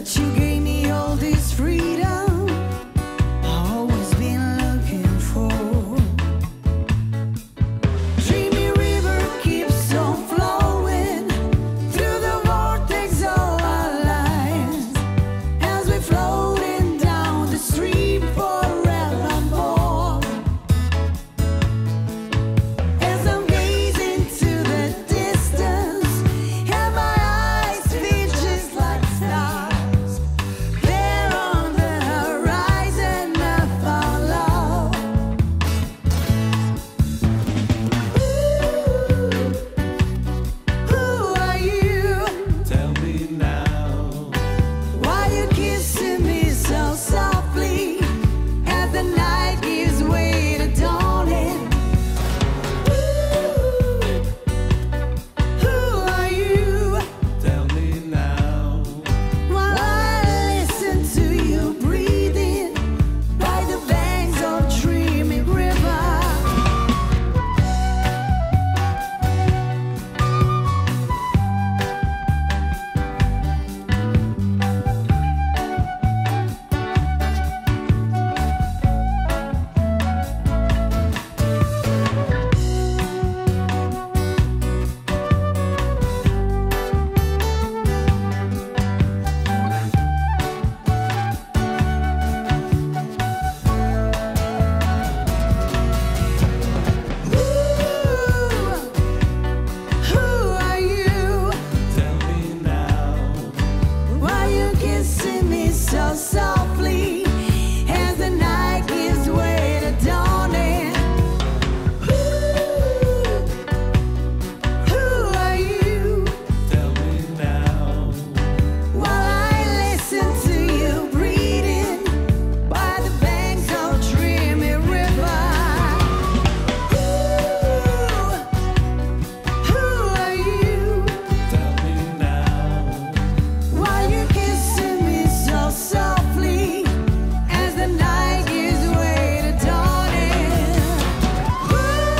that you gave me all this freedom I've always been looking for. Dreamy river keeps on flowing through the vortex of our lives as we're floating down the stream forevermore. As I'm gazing to the distance and my eyes feel just like stars there on the horizon of our love. Who are you? Tell me now. Why you kissing me so softly as the night gives way to dawning? Who are you? Tell me now. While I listen to you breathing by the banks of dreamy river. Who are you? Tell me now. Why you kissing me so softly as the night gives way to dawning? Who are you? Tell me now. While I listen to you breathing by the banks of dreamy river. Who are you? Tell me now. Why you kissing me so softly as the night gives way to dawning? Who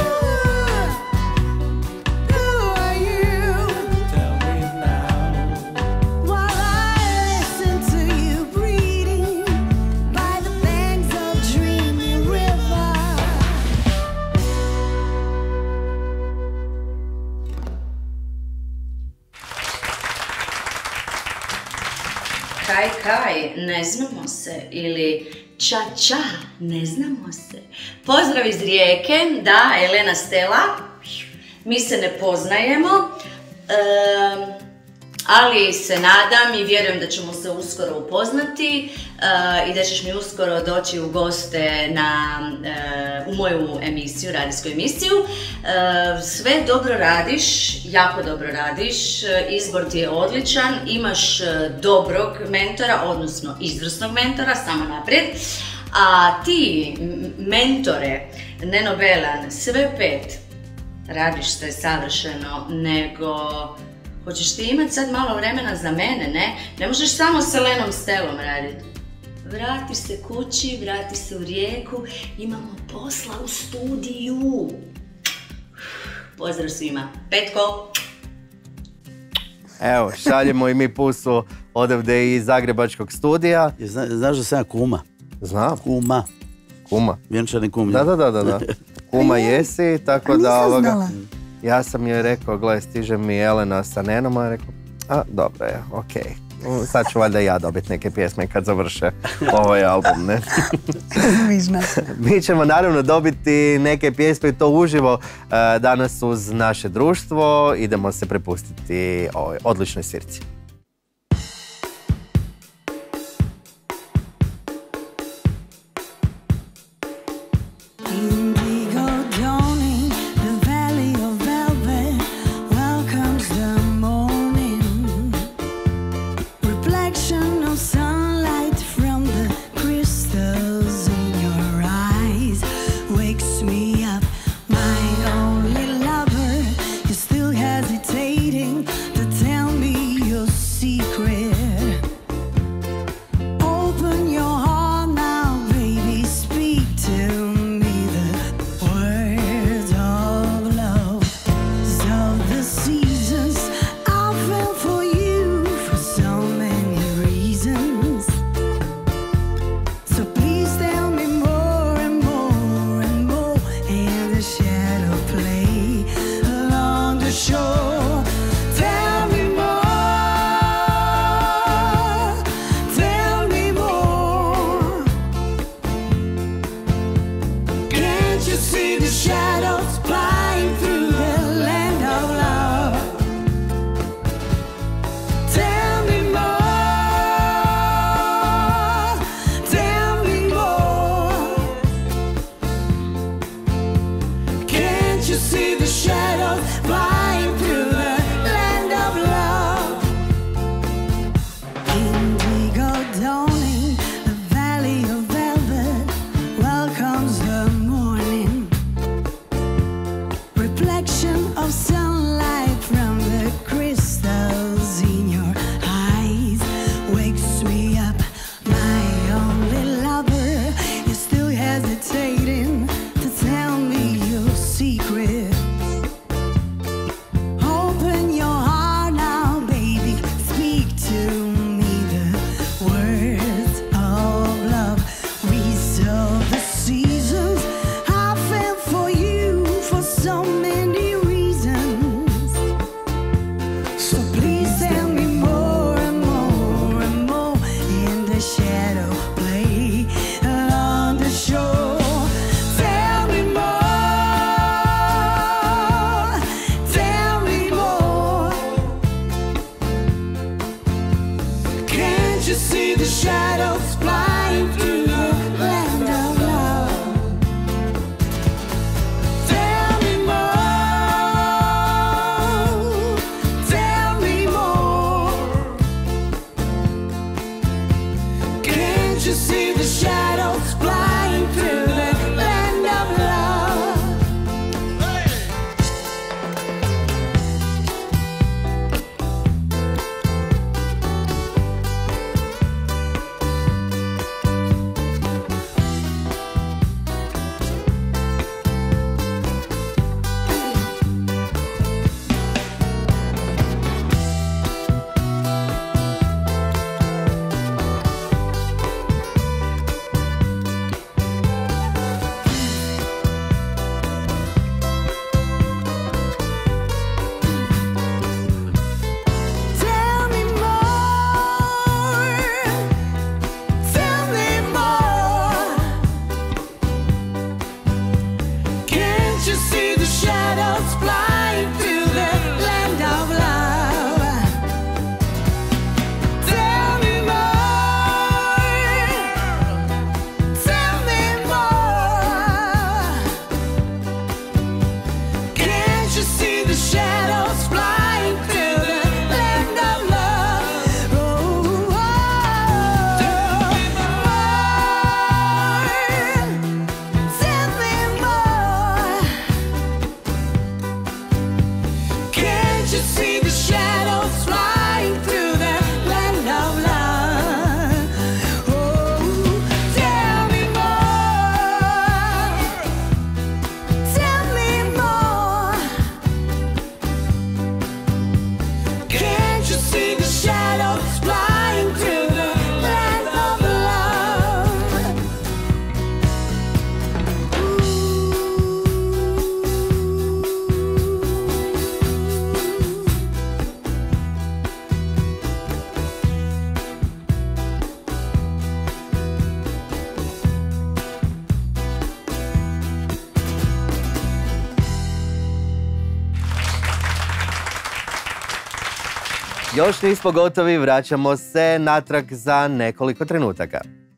are you? Tell me now. While I listen to you breathing by the banks of dreamy river. Kaj, kaj, ne znamo se, ili ča, ča, ne znamo se. Pozdrav iz Rijeke, da, Elena Stela, mi se ne poznajemo, em, ali se nadam i vjerujem da ćemo se uskoro upoznati e, i da ćeš mi uskoro doći u goste na, e, u moju emisiju, radijsku emisiju. E, sve dobro radiš, jako dobro radiš, e, izbor ti je odličan, imaš e, dobrog mentora, odnosno izvrsnog mentora, samo naprijed. A ti, m- mentore, Neno Belan, sve pet, radiš sve savršeno, nego hoćeš ti imati sad malo vremena za mene, ne? Ne možeš samo s Elenom Stelom raditi. Vrati se kući, vrati se u Rijeku, imamo posla u studiju. Pozdrav svima. Petko! Evo, šaljemo i mi pusu odavde iz zagrebačkog studija. Zna, znaš da sam ja kuma? Znam. Kuma. Kuma. Vjenčani kum. Da, da, da, da, da. Kuma jesi, tako A da nisam ovoga... znala. Ja sam joj rekao, gle, stiže mi Elena sa Nenom, a rekao, a, dobro je, okej. Sad ću valjda ja dobiti neke pjesme kad završe ovaj album, ne? Vižna. Mi ćemo naravno dobiti neke pjesme i to uživo e, danas uz naše društvo. Idemo se prepustiti ovoj odličnoj svirci. Indigo dawning, the valley of velvet welcomes the morning. Reflection of sunlight from the crystals in your eyes wakes me up. My only lover is still hesitating to tell me you're you see the shadows flying through the land of love? Tell me more, tell me more. Can't you see the shadows flying through the land of love? Tell me more, tell me more. Can't you see the shadows flying through the land of love? Tell me more, tell me more. Can't you see the shadows flying through the land of love? Oh, oh. Tell me more, tell me more. Can't you see the shadows flying through the land of love? Oh, tell me more, tell me more. Can't you see the shadows flying through the land of love? Još nismo gotovi, vraćamo se natrag za nekoliko trenutaka.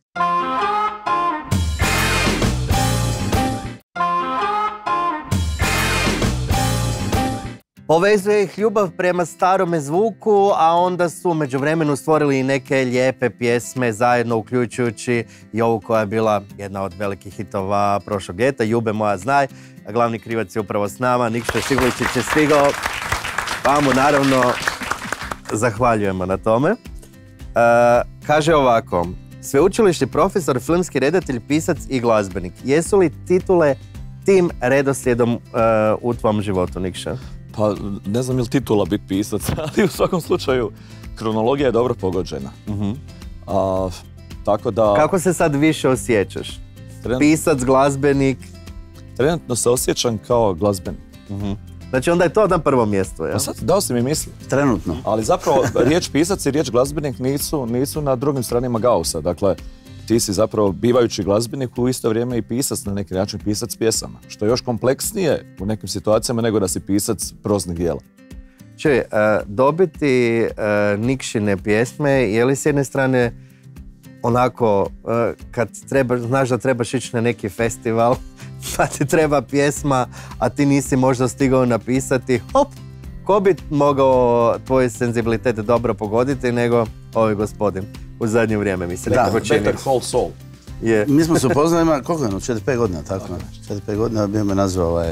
Povezuje ih ljubav prema starome zvuku, a onda su u međuvremenu stvorili i neke lijepe pjesme zajedno, uključujući i ovu koja je bila jedna od velikih hitova prošlog ljeta, Ljube moja znaj. A glavni krivac je upravo s nama, Nikša Šiguličić je stigao. Pa mu naravno zahvaljujemo na tome. E, kaže ovako, sveučilišni profesor, filmski redatelj, pisac i glazbenik. Jesu li titule tim redoslijedom e, u tvom životu, Nikša? Pa ne znam je li titula biti pisac, ali u svakom slučaju kronologija je dobro pogođena. Mhm. A, tako da... Kako se sad više osjećaš? Trenut- Pisac, glazbenik? Trenutno se osjećam kao glazbenik. Mhm. Znači onda je to na prvom mjestu, jel? Pa sad dao si mi misli. Trenutno. Ali zapravo riječ pisac i riječ glazbenik nisu, nisu na drugim stranima Gaussa. Dakle, ti si zapravo bivajući glazbenik u isto vrijeme i pisac, na neki način pisac pjesama. Što je još kompleksnije u nekim situacijama nego da si pisac proznih dijela. Čuj, uh, dobiti uh, Nikšine pjesme, je li s jedne strane onako, uh, kad treba, znaš da trebaš ići na neki festival, pa ti treba pjesma, a ti nisi možda stigao napisati, hop, ko bi mogao tvoj senzibilitet dobro pogoditi nego ovaj gospodin u zadnje vrijeme, mi se Da, nekako čini. Better Call Saul. Je. Mi smo se upoznali, ima koliko je, četiri pet godina, tako? četiri pet godina bio me nazvao ovaj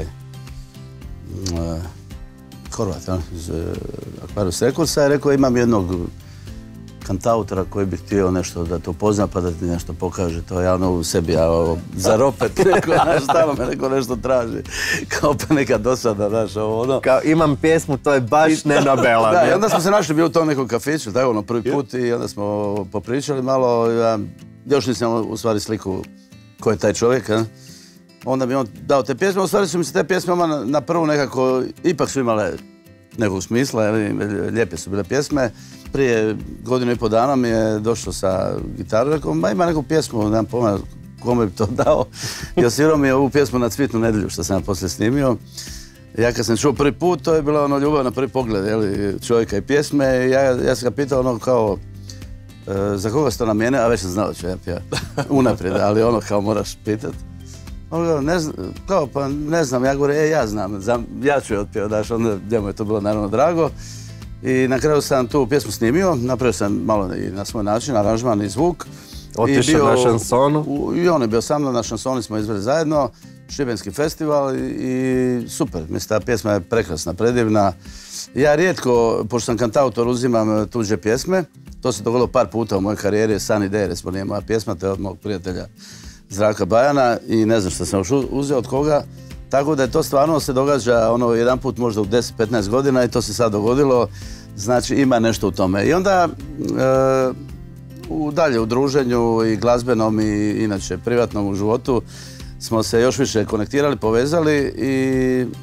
uh, Horvat, ja, iz uh, Aquarius Recordsa i rekao imam jednog kantautora koji bi htio nešto da te upozna pa da ti nešto pokaže. To ja ono u sebi, ja ovo, za ropet, neko, znaš, stalno me neko nešto traži. Kao pa neka dosada, znaš, ovo ono. Kao imam pjesmu, to je baš Nena Bela. Da, i onda smo se našli bio u tom nekom kafiću, tako ono, prvi put i onda smo popričali malo, ja još nisam u stvari sliku ko je taj čovjek, a? Onda mi on dao te pjesme, u stvari su mi se te pjesme na, na prvu nekako, ipak su imale nekog smisla, jeli, lijepe su bile pjesme. Prije godinu i pol dana mi je došlo sa gitarom, rekao, ma ima neku pjesmu, nemam pojma kome bi to dao. I osvirao mi je ovu pjesmu na Cvitnu nedjelju, što sam ja poslije snimio. Ja kad sam čuo prvi put, to je bila ono ljubav na prvi pogled, jeli, čovjeka i pjesme. Ja, ja sam ga pitao ono kao, E, za koga ste to namijenili, a već sam znao da ću ja pjevati. Unaprijed, ali ono kao moraš pitat. On kao, ne znam, kao, pa ne znam, ja govorim, e, ja znam, znam, ja ću je otpjevati, daš, onda njemu je to bilo naravno drago. I na kraju sam tu pjesmu snimio, napravio sam malo i na svoj način, aranžman i zvuk. Otišao na šansonu. U, I on je bio sa mnom, na šansoni smo izveli zajedno, Šibenski festival i, i super, mislim, ta pjesma je prekrasna, predivna. Ja rijetko, pošto sam kantautor, uzimam tuđe pjesme, to se dogodilo par puta u mojoj karijeri, Sunny Day, recimo, nije moja pjesma, to je od mog prijatelja Zdravka Bajana i ne znam što sam još uzeo od koga. Tako da je to stvarno se događa ono jedan put možda u deset petnaest godina i to se sad dogodilo, znači ima nešto u tome. I onda e, u dalje u druženju i glazbenom i inače privatnom u životu smo se još više konektirali, povezali i e,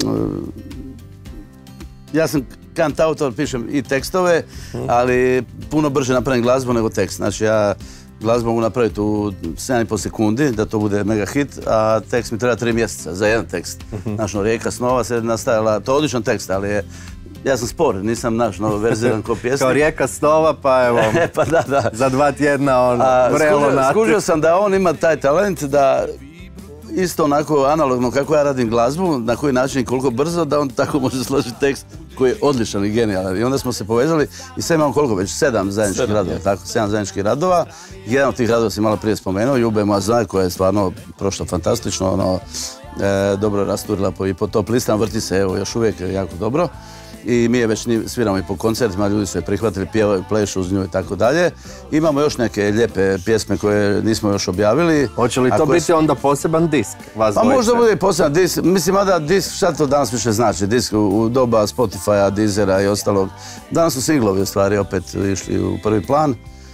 ja sam kantautor, pišem i tekstove, ali puno brže napravim glazbu nego tekst. Znači ja glazbu mogu napraviti u sedam i pol sekundi, da to bude mega hit, a tekst mi treba tri mjeseca za jedan tekst. Znaš, no, Rijeka snova se nastajala, to je odličan tekst, ali je, ja sam spor, nisam naš novo verziran ko pjesnik. Kao Rijeka snova, pa evo, pa da, da. za dva tjedna on vrelo skužio, nati. skužio sam da on ima taj talent da isto onako analogno kako ja radim glazbu, na koji način i koliko brzo, da on tako može složiti tekst koji je odličan i genijalan. I onda smo se povezali i sad imamo koliko već, sedam zajedničkih Sedam, radova, je. tako, sedam zajedničkih radova. Jedan od tih radova si malo prije spomenuo, Ljube moja zna, koja je stvarno prošla fantastično, ono, e, dobro rasturila po, i po top listama, vrti se evo još uvijek jako dobro. I mi je već ni- sviramo i po koncertima, ljudi su je prihvatili, pjevaju, plešu uz nju i tako dalje. Imamo još neke lijepe pjesme koje nismo još objavili. Hoće li a to koje biti onda poseban disk? Vas Pa dvojice? možda bude i poseban disk, mislim da disk, šta to danas više znači, disk u, u doba Spotify-a, Deezera i ostalog. Danas su singlovi u stvari opet išli u prvi plan.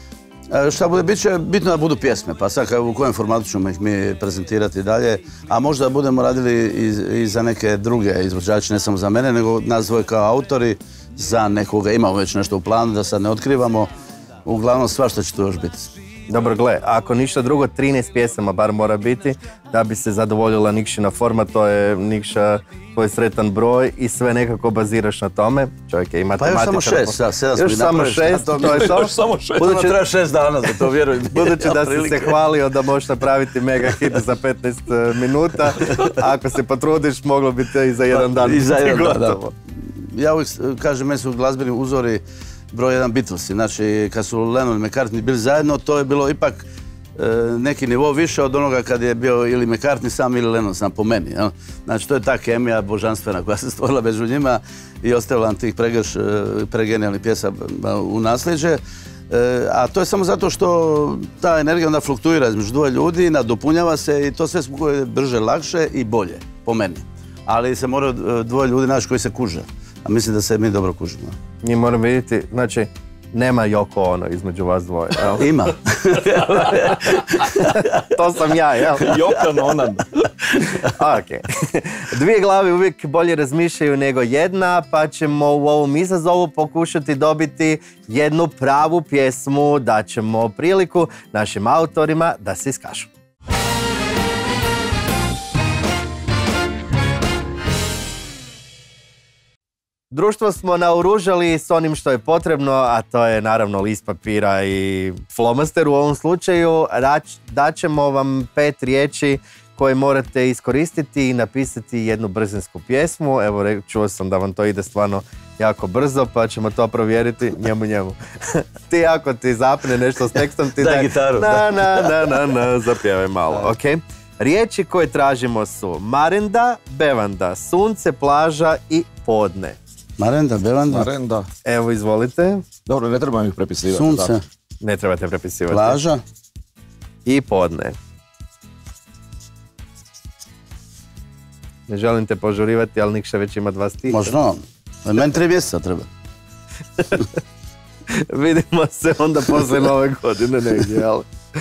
E, šta bude, bit će bitno da budu pjesme, pa sad kao u kojem formatu ćemo ih mi prezentirati dalje, a možda budemo radili i, i za neke druge izvođače, ne samo za mene, nego nas dvoje kao autori, za nekoga, imamo već nešto u planu, da sad ne otkrivamo, uglavnom svašta će tu još biti. Dobro, gle, ako ništa drugo, trinaest pjesama bar mora biti da bi se zadovoljila Nikšina forma, to je Nikša tvoj sretan broj i sve nekako baziraš na tome. Čovjek je i Pa matematičar. još samo šest, da, sedam smo Još i samo napravili, šest, šta to to je mi- to. još samo šest. Budući, Ono treba šest dana za to, vjeruj mi. budući da si Otprilike. se hvalio da možeš napraviti mega hit za petnaest minuta, ako se potrudiš, moglo bi te i za jedan dan I za biti jedan dan, da. gotovo. Ja uvijek eh, kažem, meni su glazbeni uzori broj jedan Beatlesi. Znači, kad su Lennon i McCartney bili zajedno, to je bilo ipak eh, neki nivo više od onoga kad je bio ili McCartney sam ili Lennon sam po meni. Jel? Znači, to je ta kemija božanstvena koja se stvorila među njima i ostavila nam tih pregrš, eh, pregenijalnih pjesama u nasljeđe. E, a to je samo zato što ta energija onda fluktuira između dvoje ljudi, nadopunjava se i to sve je brže, lakše i bolje, po meni. Ali se moraju e, dvoje ljudi naći koji se kuže. A mislim da se mi dobro kužimo. Mi moramo vidjeti, znači, nema Yoko Ono između vas dvoje, jel? Ima. To sam ja, jel? Jokan Onan. Ok. Dvije glave uvijek bolje razmišljaju nego jedna, pa ćemo u ovom izazovu pokušati dobiti jednu pravu pjesmu, daćemo priliku našim autorima da se iskažu. Društvo smo naoružali s onim što je potrebno, a to je naravno list papira i flomaster u ovom slučaju. Rač- daćemo vam pet riječi koje morate iskoristiti i napisati jednu brzinsku pjesmu. Evo, re- čuo sam da vam to ide stvarno jako brzo, pa ćemo to provjeriti njemu njemu. Ti ako ti zapne nešto s tekstom, ti Daj daj gitaru, na, da. na, na, na, na, zapjevaj malo, ok? Riječi koje tražimo su marenda, bevanda, sunce, plaža i podne. Marenda, bevanda, Marenda. Evo, izvolite. Dobro, ne trebam ih prepisivati. sunce, da. Ne trebate prepisivati. plaža. I podne. Ne želim te požurivati, ali Nikša već ima dva stiha. Možno. Meni tri mjeseca treba. Vidimo se onda poslije nove godine negdje, jel?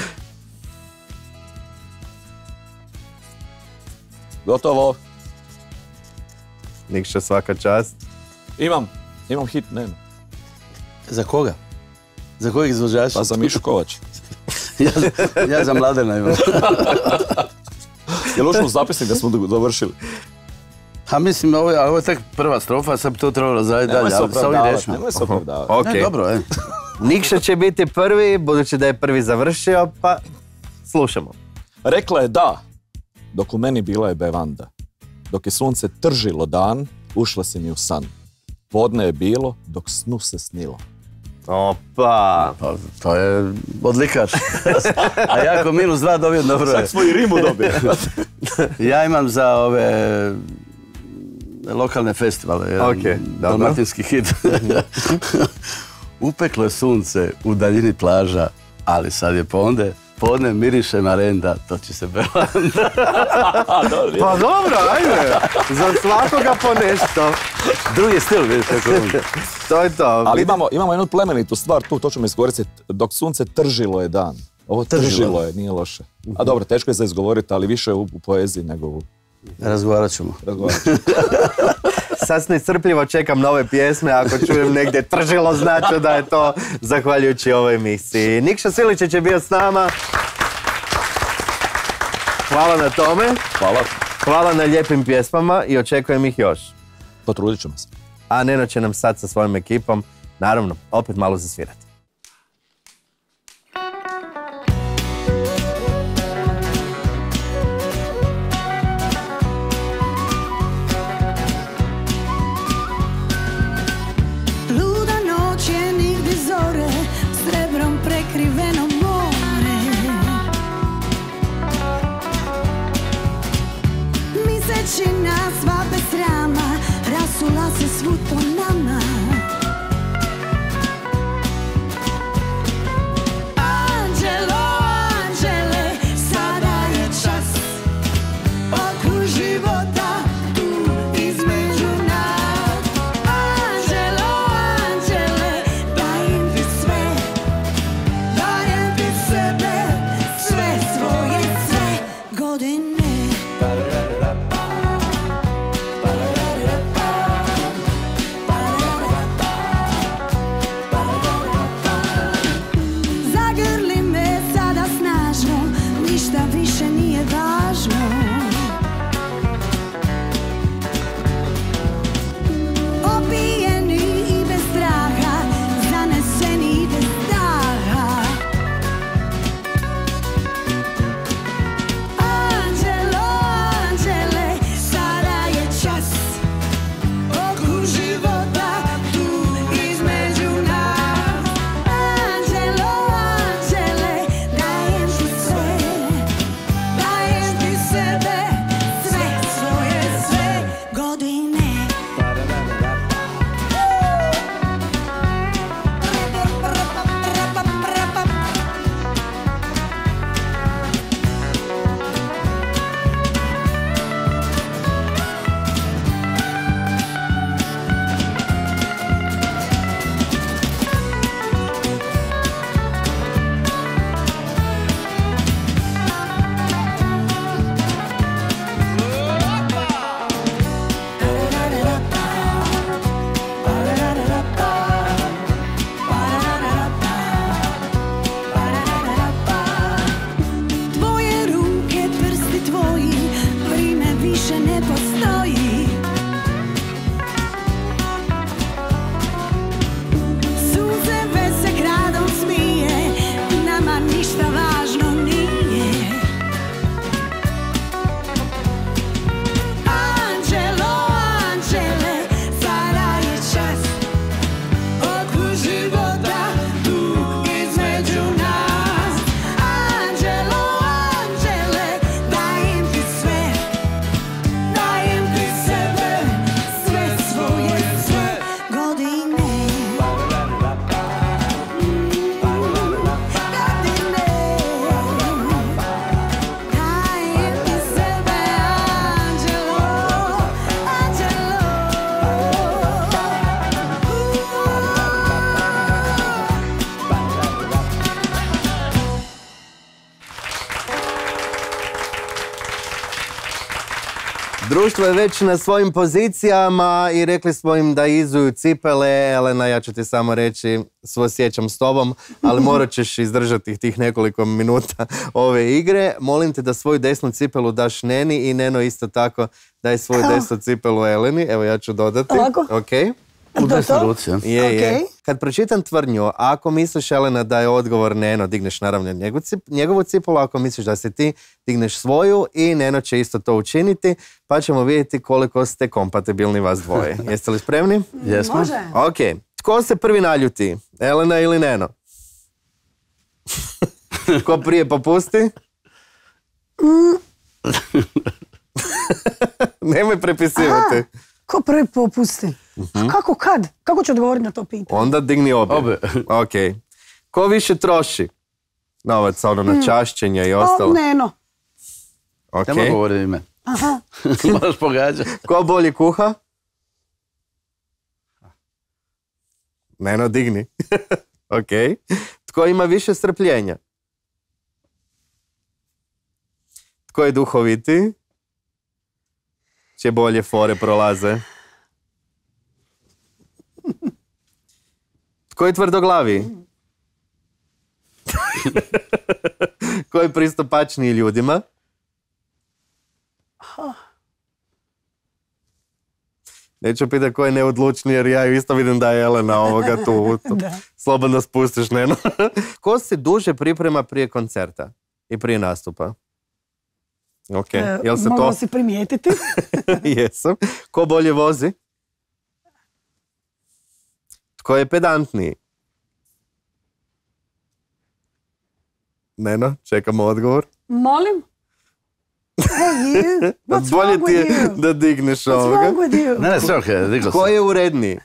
Gotovo. Nikša, svaka čast. Imam. Imam hit, nema. Za koga? Za kojeg izvođača? Pa za Mišu Kovač. ja, ja za Mladena imam. Je li ušlo u zapisnik da smo do- dovršili? A mislim, ovo je, ovo je tek prva strofa, sad bi to trebalo razraditi dalje. Nemoj se ali sa ovim opravdavati, riječima. nemoj se opravdavati. Ok. Ne, dobro, e. Nikša će biti prvi, budući da je prvi završio, pa slušamo. Rekla je da, dok u meni bila je bevanda. Dok je sunce tržilo dan, ušla si mi u san. Podne je bilo, dok snu se snilo. Opa! Pa, to je odlikač. A ja ako minus dva dobijem dobro. Sad smo i rimu dobili. Ja imam za ove lokalne festivale, jedan okay, dalmatinski hit. Upeklo je sunce u daljini plaža, ali sad je podne, podne miriše marenda, to će se bevanda. Pa dobro, ajde, za svakoga po nešto. Drugi stil, vidiš kako. To je to. Ali imamo, imamo jednu plemenitu stvar, tu to ćemo iskoristiti, dok sunce tržilo je dan. Ovo tržilo, tržilo je, nije loše. A dobro, teško je za izgovoriti, ali više u, u poeziji nego u... Razgovarat ćemo. Razgovarat ćemo. Sad nestrpljivo čekam nove pjesme, ako čujem negdje tržilo, znači da je to zahvaljujući ovoj emisiji. Nikša Siličić je bio s nama. Hvala na tome. Hvala. Hvala na lijepim pjesmama i očekujem ih još. Potrudit ćemo se. A Neno će nam sad sa svojom ekipom, naravno, opet malo zasvirati. Prekriveno more, misečina sva bez srama, rasula se svuto nama. Anđelo, anđele, sada je čas, oko života tu između nas. Anđelo, anđele, dajem ti sve, dajem ti sebe, sve svoje, sve godine. Zagrli me sada snažno, ništa više nije važno. Opijeni i bez straha, zaneseni i bez daha. Anđelo, anđele, sada je čas, oko života tu između nas. Anđelo, anđele, dajem ti sve, dajem ti sebe, sve svoje, sve godine. Tvoje ruke, prsti tvoji, vrime više ne postoji. Sunce već se gradom smije, nama ništa važno nije. Anđelo, anđele, sada je čas, oko života tu između nas. Anđelo, anđele, dajem ti sve, dajem ti sebe, sve svoje, sve godine. Dajem ti sebe, anđelo, anđelo. Društvo je već na svojim pozicijama i rekli smo im da izuju cipele. Elena, ja ću ti samo reći, svo sjećam s tobom, ali morat ćeš izdržati tih nekoliko minuta ove igre. Molim te da svoju desnu cipelu daš Neni i Neno isto tako daj svoju Evo. desnu cipelu Eleni. Evo ja ću dodati. Ovako? Ok. U desnoj ruci, ja. Je, je. Ok. Kad pročitam tvrdnju, ako misliš, Elena, da je odgovor Neno, digneš naravno njegu cip- njegovu cipulu, ako misliš da si ti, digneš svoju i Neno će isto to učiniti, pa ćemo vidjeti koliko ste kompatibilni vas dvoje. Jeste li spremni? Jesmo. Može. Ok. Tko se prvi naljuti? Elena ili Neno? Ko prije popusti? Nemoj prepisivati. Aha, ko prvi popusti? A kako kad? Kako ću odgovoriti na to pitanje? Onda digni obje. Obje. Ok. Ko više troši novac, ono, na čašćenje i O, ostalo? Neno. Ok. Nemo govoriti ime. Aha. Moraš pogađati. Ko bolje kuha? Neno, digni. Ok. Tko ima više strpljenja? Tko je duhovitiji? Čije bolje fore prolaze? Tko je tvrdoglaviji? Ko je pristupačniji ljudima? Neću pitati ko je neodlučniji, jer ja isto vidim da je Elena ovoga tu. tu. Da. Slobodno spustiš, Neno. Ko se duže priprema prije koncerta i prije nastupa? Ok, E, jel se mogla to... si primijetiti. Jesam. Ko bolje vozi? Tko je pedantniji? Neno, čekamo odgovor. Molim? Hey you, what's Bolje wrong ti je with you? da digneš What's ovoga. wrong with you? Ne, ne, sve okej, digla Ko sam. je uredniji?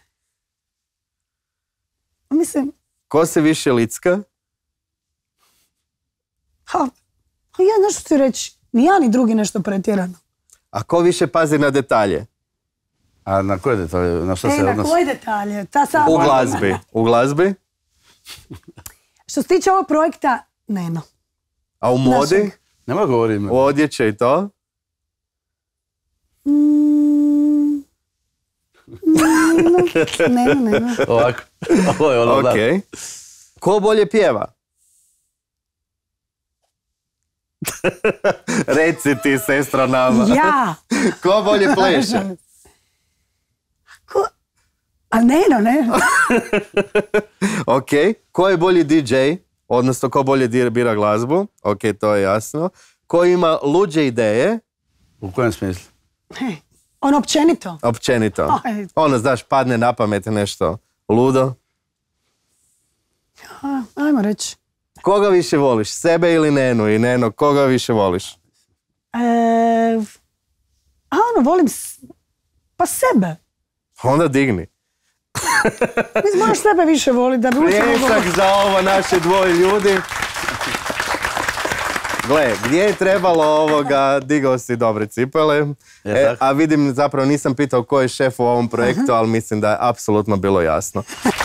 Mislim, Ko se više licka? ha, ha, ja nešto ti reći, ni ja ni drugi nešto pretjerano. A ko više pazi na detalje? A na koje detalje, na što Ej, se na odnosi? koje detalje? Ta sam... U glazbi. U glazbi? Što se tiče ovog projekta, Neno. A u modi? Našeg. Nema govori ime. U odjeće i to? Mm, Neno, Neno. Ovako. Ovo je ono, da. Ok. Ko bolje pjeva? Reci ti, sestro, nama. Ja. Ko bolje pleše? Ko? A Neno, ne? Ok. Ko je bolji di džej? Odnosno, ko bolje dir- bira glazbu? Ok, to je jasno. Ko ima luđe ideje? U kojem smislu? Hej, ono općenito. Općenito. Aj. Ono, znaš, padne na pamet nešto ludo. A, ajmo reći. Koga više voliš? Sebe ili Nenu? I Neno, koga više voliš? E, a ono, volim s- pa sebe. Onda digni. Mislim, moraš sebe više voliti da bi uopće mogao- Pljesak za ovo naše dvoje ljudi. Gle, gdje je trebalo ovoga, digao si dobre cipele. Je E, tako? a vidim, zapravo nisam pitao ko je šef u ovom projektu, ali mislim da je apsolutno bilo jasno.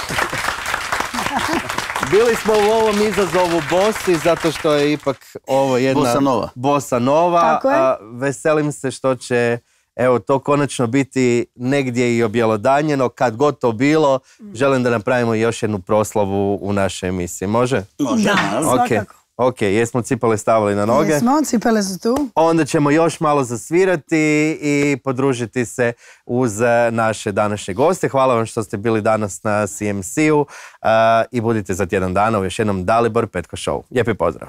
Bili smo u ovom izazovu Bosi, zato što je ipak ovo jedna... Bossa nova. Bossa nova. Tako je. A, veselim se što će, evo, to konačno biti negdje i objelodanjeno. Kad god to bilo, želim da napravimo još jednu proslavu u našoj emisiji. Može? Može, Da, naravno. Ok, svakako. ok, jesmo cipele stavili na noge. Jesmo, cipele su tu. Onda ćemo još malo zasvirati i podružiti se uz eh, naše današnje goste. Hvala vam što ste bili danas na C M C-u eh, i budite za tjedan dana u još jednom Dalibor Petko Show. Lijepi pozdrav.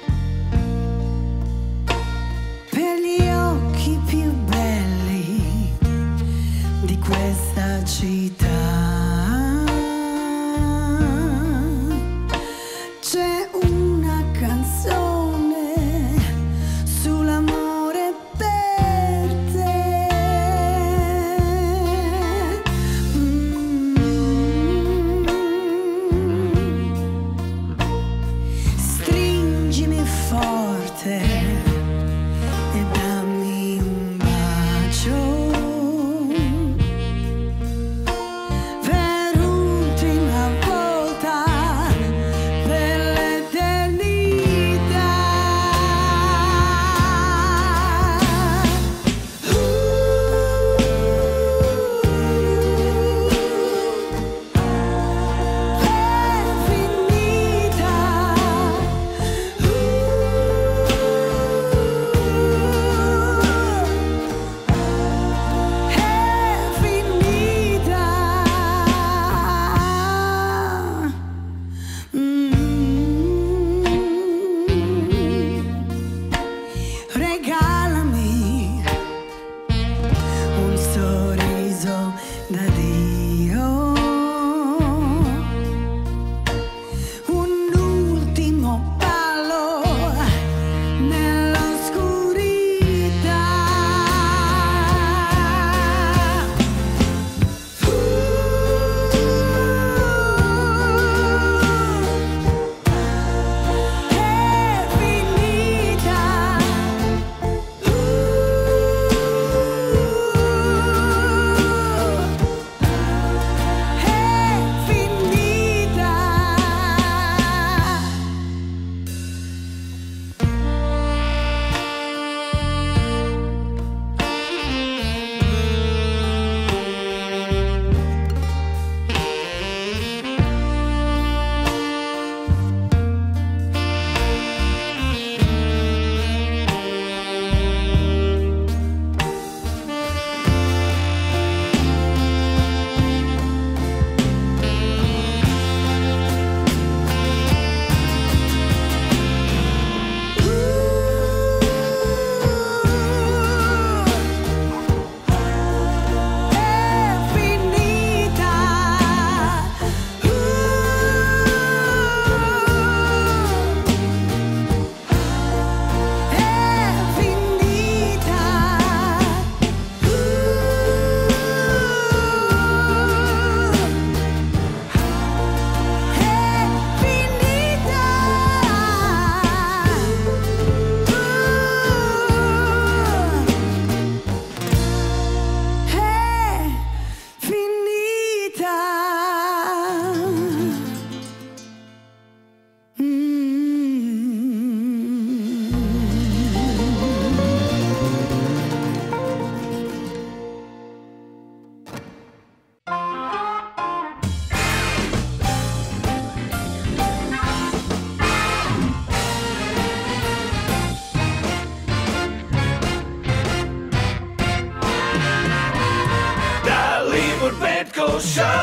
Per gli occhi più belli Slušaj